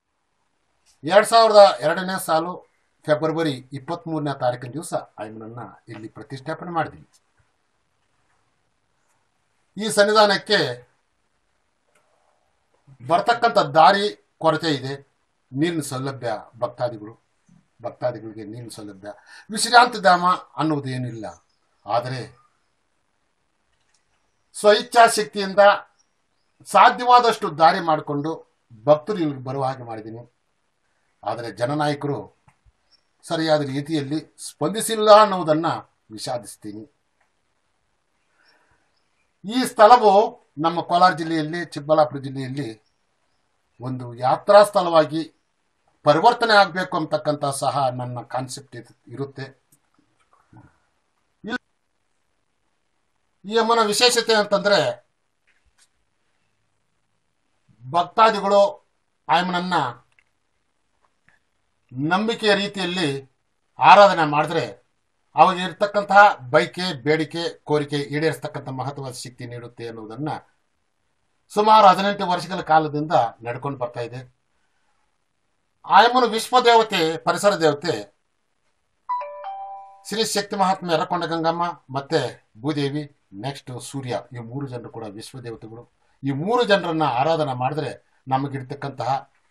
ಎರಡ್ ಸಾವಿರದ ಎರಡನೇ ಸಾಲು ಫೆಬ್ರವರಿ ಇಪ್ಪತ್ತ್ ಮೂರನೇ ತಾರೀಕಿನ ದಿವಸ ಆಯಮ್ಮನನ್ನ ಇಲ್ಲಿ ಪ್ರತಿಷ್ಠಾಪನೆ ಮಾಡಿದ್ವಿ. ಈ ಸನ್ನಿಧಾನಕ್ಕೆ ಬರ್ತಕ್ಕಂಥ ದಾರಿ ಕೊರತೆ ಇದೆ. ನೀರಿನ ಸೌಲಭ್ಯ, ಭಕ್ತಾದಿಗಳು ಭಕ್ತಾದಿಗಳಿಗೆ ನೀರಿನ ಸೌಲಭ್ಯ, ವಿಶ್ರಾಂತಿ ಧಾಮ ಅನ್ನುವುದೇನಿಲ್ಲ. ಆದರೆ ಸ್ವಇಚ್ಛಾಶಕ್ತಿಯಿಂದ ಸಾಧ್ಯವಾದಷ್ಟು ದಾರಿ ಮಾಡಿಕೊಂಡು ಭಕ್ತರು ಇಲ್ಲಿಗೆ ಬರುವ ಹಾಗೆ ಮಾಡಿದ್ದೀನಿ. ಆದರೆ ಜನನಾಯಕರು ಸರಿಯಾದ ರೀತಿಯಲ್ಲಿ ಸ್ಪಂದಿಸಿಲ್ಲ ಅನ್ನುವುದನ್ನು ವಿಷಾದಿಸ್ತೀನಿ. ಈ ಸ್ಥಳವು ನಮ್ಮ ಕೋಲಾರ ಜಿಲ್ಲೆಯಲ್ಲಿ, ಚಿಕ್ಕಬಳ್ಳಾಪುರ ಜಿಲ್ಲೆಯಲ್ಲಿ ಒಂದು ಯಾತ್ರಾ ಸ್ಥಳವಾಗಿ ಪರಿವರ್ತನೆ ಆಗಬೇಕು ಅಂತಕ್ಕಂಥ ಸಹ ನನ್ನ ಕಾನ್ಸೆಪ್ಟ್ ಇರುತ್ತೆ. ಈ ಅಮ್ಮನ ವಿಶೇಷತೆ ಅಂತಂದ್ರೆ, ಭಕ್ತಾದಿಗಳು ಆಯಮ್ಮನನ್ನ ನಂಬಿಕೆಯ ರೀತಿಯಲ್ಲಿ ಆರಾಧನೆ ಮಾಡಿದ್ರೆ ಅವಾಗ ಇರ್ತಕ್ಕಂತಹ ಬಯಕೆ, ಬೇಡಿಕೆ, ಕೋರಿಕೆ ಈಡೇರಿಸ್ತಕ್ಕಂಥ ಮಹತ್ವದ ಶಕ್ತಿ ನೀಡುತ್ತೆ ಅನ್ನೋದನ್ನ ಸುಮಾರು ಹದಿನೆಂಟು ವರ್ಷಗಳ ಕಾಲದಿಂದ ನಡ್ಕೊಂಡು ಬರ್ತಾ ಇದೆ. ಆಯಮ್ಮನ ವಿಶ್ವ ದೇವತೆ, ಪರಿಸರ ದೇವತೆ ಶ್ರೀ ಶಕ್ತಿ ಮಹಾತ್ಮೆ ಯರ್ರಕೊಂಡ ಗಂಗಮ್ಮ ಮತ್ತೆ ಭೂದೇವಿ, ನೆಕ್ಸ್ಟ್ ಸೂರ್ಯ, ಈ ಮೂರು ಜನರು ಕೂಡ ವಿಶ್ವ ದೇವತೆಗಳು. ಈ ಮೂರು ಜನರನ್ನ ಆರಾಧನೆ ಮಾಡಿದ್ರೆ ನಮಗಿರ್ತಕ್ಕಂತಹ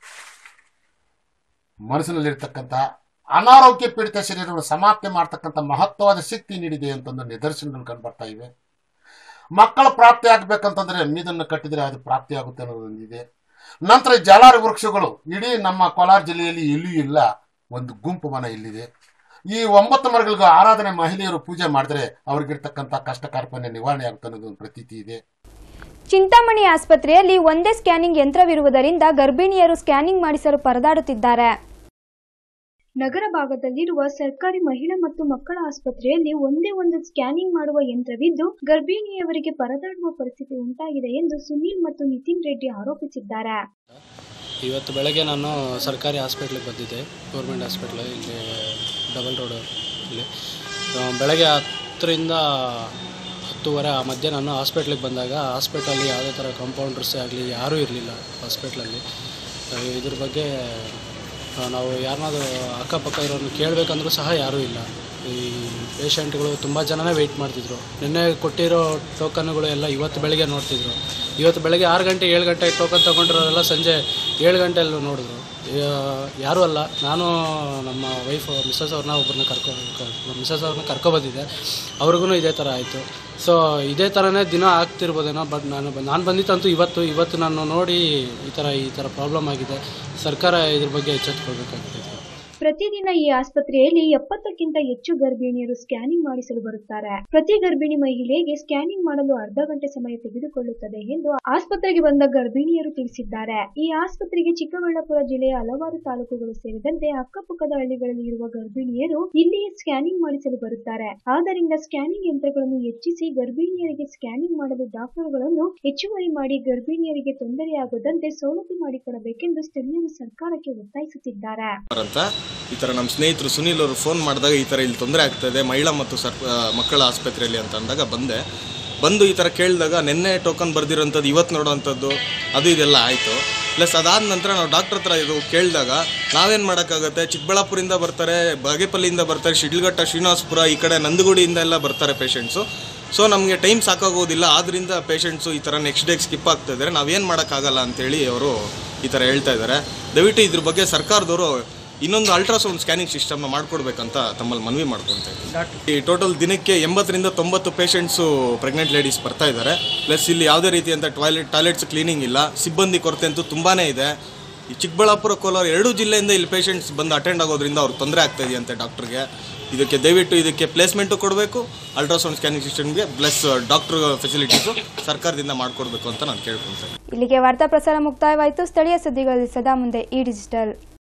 ಮನಸ್ಸಿನಲ್ಲಿರ್ತಕ್ಕಂತಹ ಅನಾರೋಗ್ಯ ಪೀಡಿತ ಶರೀರವನ್ನು ಸಮಾಪ್ತಿ ಮಾಡ್ತಕ್ಕಂಥ ಮಹತ್ವವಾದ ಶಕ್ತಿ ನೀಡಿದೆ ಅಂತಂದು ನಿದರ್ಶನಗಳು ಕಂಡು ಬರ್ತಾ ಇವೆ. ಮಕ್ಕಳ ಪ್ರಾಪ್ತಿ ಆಗ್ಬೇಕಂತಂದ್ರೆ ಮೀದನ್ನು ಕಟ್ಟಿದ್ರೆ ಅದು ಪ್ರಾಪ್ತಿ ಆಗುತ್ತೆ ಅನ್ನೋದೊಂದಿದೆ. ನಂತರ ಜಾಲಾರಿ ವೃಕ್ಷಗಳು ಇಡೀ ನಮ್ಮ ಕೋಲಾರ ಜಿಲ್ಲೆಯಲ್ಲಿ ಎಲ್ಲೂ ಇಲ್ಲ, ಒಂದು ಗುಂಪು ಮನ ಇಲ್ಲಿದೆ. ಈ ಒಂಬತ್ತು ಮರಗಳಿಗೂ ಆರಾಧನೆ ಮಹಿಳೆಯರು ಪೂಜೆ ಮಾಡಿದ್ರೆ ಅವ್ರಿಗಿರ್ತಕ್ಕಂಥ ಕಷ್ಟ ಕಾರ್ಪಣ್ಯ ನಿವಾರಣೆ ಆಗುತ್ತೆ ಅನ್ನೋದು ಒಂದು ಪ್ರತೀತಿ ಇದೆ. ಚಿಂತಾಮಣಿ ಆಸ್ಪತ್ರೆಯಲ್ಲಿ ಒಂದೇ ಸ್ಕ್ಯಾನಿಂಗ್ ಯಂತ್ರವಿರುವುದರಿಂದ ಗರ್ಭಿಣಿಯರು ಸ್ಕ್ಯಾನಿಂಗ್ ಮಾಡಿಸಲು ಪರದಾಡುತ್ತಿದ್ದಾರೆ. ನಗರ ಭಾಗದಲ್ಲಿರುವ ಸರ್ಕಾರಿ ಮಹಿಳಾ ಮತ್ತು ಮಕ್ಕಳ ಆಸ್ಪತ್ರೆಯಲ್ಲಿ ಒಂದೇ ಒಂದು ಸ್ಕ್ಯಾನಿಂಗ್ ಮಾಡುವ ಯಂತ್ರವಿದ್ದು ಗರ್ಭಿಣಿಯವರಿಗೆ ಪರದಾಡುವ ಪರಿಸ್ಥಿತಿ ಉಂಟಾಗಿದೆ ಎಂದು ಸುನೀಲ್ ಮತ್ತು ನಿತಿನ್ ರೆಡ್ಡಿ ಆರೋಪಿಸಿದ್ದಾರೆ. ಇವತ್ತು ಬೆಳಗ್ಗೆ ನಾನು ಸರ್ಕಾರಿ ಹಾಸ್ಪಿಟ್ಲಿಗೆ ಬಂದಿದ್ದೆ, ಗೌರ್ಮೆಂಟ್ ಹಾಸ್ಪಿಟ್ಲ್ ಇಲ್ಲಿ ಡಬಲ್ ರೋಡ್ ಇಲ್ಲಿ. ಬೆಳಗ್ಗೆ ಹತ್ತರಿಂದ ಹತ್ತೂವರೆ ಆ ಮಧ್ಯೆ ನಾನು ಹಾಸ್ಪಿಟ್ಲಿಗೆ ಬಂದಾಗ ಹಾಸ್ಪಿಟಲಲ್ಲಿ ಯಾವುದೇ ಥರ ಕಾಂಪೌಂಡರ್ಸೇ ಆಗಲಿ ಯಾರೂ ಇರಲಿಲ್ಲ ಹಾಸ್ಪಿಟ್ಲಲ್ಲಿ. ಇದ್ರ ಬಗ್ಗೆ ನಾವು ಯಾರನ್ನಾದ್ರೂ ಅಕ್ಕಪಕ್ಕ ಇರೋರನ್ನ ಕೇಳಬೇಕಂದ್ರೂ ಸಹ ಯಾರೂ ಇಲ್ಲ. ಈ ಪೇಷಂಟ್ಗಳು ತುಂಬ ಜನನೇ ವೆಯ್ಟ್ ಮಾಡ್ತಿದ್ರು. ನಿನ್ನೆ ಕೊಟ್ಟಿರೋ ಟೋಕನ್ಗಳು ಎಲ್ಲ ಇವತ್ತು ಬೆಳಗ್ಗೆ ನೋಡ್ತಿದ್ರು. ಇವತ್ತು ಬೆಳಗ್ಗೆ ಆರು ಗಂಟೆ ಏಳು ಗಂಟೆ ಟೋಕನ್ ತೊಗೊಂಡಿರೋರೆಲ್ಲ ಸಂಜೆ ಏಳು ಗಂಟೆಯಲ್ಲಿ ನೋಡಿದ್ರು. ಯಾರೂ ಅಲ್ಲ, ನಾನು ನಮ್ಮ ವೈಫ್ ಮಿಸ್ಸಸ್ ಅವ್ರನ್ನ ಒಬ್ಬರನ್ನ ಕರ್ಕೊ ಮಿಸ್ಸಸ್ ಅವ್ರನ್ನ ಕರ್ಕೊಬಂದಿದ್ದೆ. ಅವ್ರಿಗೂ ಇದೇ ಥರ ಆಯಿತು. ಸೊ ಇದೇ ಥರನೇ ದಿನ ಆಗ್ತಿರ್ಬೋದೇನೋ. ಬಟ್ ನಾನು ನಾನು ಬಂದಿತ್ತಂತೂ ಇವತ್ತು ಇವತ್ತು ನಾನು ನೋಡಿ ಈ ಥರ ಈ ಥರ ಪ್ರಾಬ್ಲಮ್ ಆಗಿದೆ. ಸರ್ಕಾರ ಇದ್ರ ಬಗ್ಗೆ ಎಚ್ಚೆತ್ತುಕೊಳ್ಬೇಕಾಗ್ತದೆ. ಪ್ರತಿದಿನ ಈ ಆಸ್ಪತ್ರೆಯಲ್ಲಿ ಎಪ್ಪತ್ತಕ್ಕಿಂತ ಹೆಚ್ಚು ಗರ್ಭಿಣಿಯರು ಸ್ಕ್ಯಾನಿಂಗ್ ಮಾಡಿಸಲು ಬರುತ್ತಾರೆ. ಪ್ರತಿ ಗರ್ಭಿಣಿ ಮಹಿಳೆಗೆ ಸ್ಕ್ಯಾನಿಂಗ್ ಮಾಡಲು ಅರ್ಧ ಗಂಟೆ ಸಮಯ ತೆಗೆದುಕೊಳ್ಳುತ್ತದೆ ಎಂದು ಆಸ್ಪತ್ರೆಗೆ ಬಂದ ಗರ್ಭಿಣಿಯರು ತಿಳಿಸಿದ್ದಾರೆ. ಈ ಆಸ್ಪತ್ರೆಗೆ ಚಿಕ್ಕಬಳ್ಳಾಪುರ ಜಿಲ್ಲೆಯ ಹಲವಾರು ತಾಲೂಕುಗಳು ಸೇರಿದಂತೆ ಅಕ್ಕಪಕ್ಕದ ಹಳ್ಳಿಗಳಲ್ಲಿ ಇರುವ ಗರ್ಭಿಣಿಯರು ಇಲ್ಲಿಯೇ ಸ್ಕ್ಯಾನಿಂಗ್ ಮಾಡಿಸಲು ಬರುತ್ತಾರೆ. ಆದ್ದರಿಂದ ಸ್ಕ್ಯಾನಿಂಗ್ ಯಂತ್ರಗಳನ್ನು ಹೆಚ್ಚಿಸಿ ಗರ್ಭಿಣಿಯರಿಗೆ ಸ್ಕ್ಯಾನಿಂಗ್ ಮಾಡಲು ಡಾಕ್ಟರ್ಗಳನ್ನು ಹೆಚ್ಚುವರಿ ಮಾಡಿ ಗರ್ಭಿಣಿಯರಿಗೆ ತೊಂದರೆಯಾಗದಂತೆ ಸೌಲಭ್ಯ ಮಾಡಿಕೊಡಬೇಕೆಂದು ಸ್ಥಳೀಯರು ಸರ್ಕಾರಕ್ಕೆ ಒತ್ತಾಯಿಸುತ್ತಿದ್ದಾರೆ. ಈ ಥರ ನಮ್ಮ ಸ್ನೇಹಿತರು ಸುನೀಲ್ ಅವರು ಫೋನ್ ಮಾಡಿದಾಗ ಈ ಥರ ಇಲ್ಲಿ ತೊಂದರೆ ಆಗ್ತಾಯಿದೆ ಮಹಿಳಾ ಮತ್ತು ಸರ್ ಮಕ್ಕಳ ಆಸ್ಪತ್ರೆಯಲ್ಲಿ ಅಂತ ಅಂದಾಗ ಬಂದೆ. ಬಂದು ಈ ಥರ ಕೇಳಿದಾಗ ನಿನ್ನೆ ಟೋಕನ್ ಬರೆದಿರೋಂಥದ್ದು ಇವತ್ತು ನೋಡೋವಂಥದ್ದು ಅದು ಇದೆಲ್ಲ ಆಯಿತು. ಪ್ಲಸ್ ಅದಾದ ನಂತರ ನಾವು ಡಾಕ್ಟರ್ ಹತ್ರ ಇದು ಕೇಳಿದಾಗ ನಾವೇನು ಮಾಡೋಕ್ಕಾಗುತ್ತೆ, ಚಿಕ್ಕಬಳ್ಳಾಪುರಿಂದ ಬರ್ತಾರೆ, ಬಾಗೇಪಲ್ಲಿಯಿಂದ ಬರ್ತಾರೆ, ಶಿಡ್ಲಘಟ್ಟ, ಶ್ರೀನಿವಾಸಪುರ, ಈ ಕಡೆ ನಂದಗುಡಿಯಿಂದ ಎಲ್ಲ ಬರ್ತಾರೆ ಪೇಷಂಟ್ಸು. ಸೊ ನಮಗೆ ಟೈಮ್ ಸಾಕಾಗೋದಿಲ್ಲ, ಆದ್ದರಿಂದ ಪೇಷಂಟ್ಸು ಈ ಥರ ನೆಕ್ಸ್ಟ್ ಡೇಗೆ ಸ್ಕಿಪ್ ಆಗ್ತಾಯಿದ್ದಾರೆ, ನಾವೇನು ಮಾಡೋಕ್ಕಾಗಲ್ಲ ಅಂತೇಳಿ ಅವರು ಈ ಥರ ಹೇಳ್ತಾ ಇದ್ದಾರೆ. ದಯವಿಟ್ಟು ಇದ್ರ ಬಗ್ಗೆ ಸರ್ಕಾರದವರು ಇನ್ನೊಂದು ಅಲ್ಟ್ರಾಸೌಂಡ್ ಸ್ಕ್ಯಾನಿಂಗ್ ಸಿಸ್ಟಮ್ನ ಮಾಡಿಕೊಡ್ಬೇಕಂತ ತಮ್ಮಲ್ಲಿ ಮನವಿ ಮಾಡ್ಕೊಳ್ತಾ ಇದ್ದೀವಿ. ಈ ಟೋಟಲ್ ದಿನಕ್ಕೆ ಎಂಬತ್ತರಿಂದ ತೊಂಬತ್ತು ಪೇಷಂಟ್ಸು ಪ್ರೆಗ್ನೆಂಟ್ ಲೇಡೀಸ್ ಬರ್ತಾ ಇದ್ದಾರೆ. ಪ್ಲಸ್ ಇಲ್ಲಿ ಯಾವುದೇ ರೀತಿಯಂಥ ಟಾಯ್ಲೆಟ್ ಟಾಯ್ಲೆಟ್ಸ್ ಕ್ಲೀನಿಂಗ್ ಇಲ್ಲ, ಸಿಬ್ಬಂದಿ ಕೊರತೆ ಅಂತೂ ತುಂಬಾ ಇದೆ. ಈ ಚಿಕ್ಕಬಳ್ಳಾಪುರ, ಕೋಲಾರ ಎರಡೂ ಜಿಲ್ಲೆಯಿಂದ ಇಲ್ಲಿ ಪೇಷಂಟ್ಸ್ ಬಂದು ಅಟೆಂಡ್ ಆಗೋದ್ರಿಂದ ಅವ್ರಿಗೆ ತೊಂದರೆ ಆಗ್ತಾ ಇದೆಯಂತೆ ಡಾಕ್ಟ್ರಿಗೆ. ಇದಕ್ಕೆ ದಯವಿಟ್ಟು ಇದಕ್ಕೆ ಪ್ಲೇಸ್ಮೆಂಟು ಕೊಡಬೇಕು, ಅಲ್ಟ್ರಾಸೌಂಡ್ ಸ್ಕ್ಯಾನಿಂಗ್ ಸಿಸ್ಟಮ್ಗೆ ಪ್ಲಸ್ ಡಾಕ್ಟರ್ ಫೆಸಿಲಿಟೀಸು ಸರ್ಕಾರದಿಂದ ಮಾಡಿಕೊಡ್ಬೇಕು ಅಂತ ನಾನು ಕೇಳ್ಕೊಳ್ತೇನೆ. ಇಲ್ಲಿಗೆ ವಾರ್ತಾ ಪ್ರಸಾರ ಮುಕ್ತಾಯವಾಯಿತು. ಸ್ಥಳೀಯ ಸುದ್ದಿಗಳಲ್ಲಿ ಸದಾ ಮುಂದೆ ಈ ಡಿಜಿಟಲ್.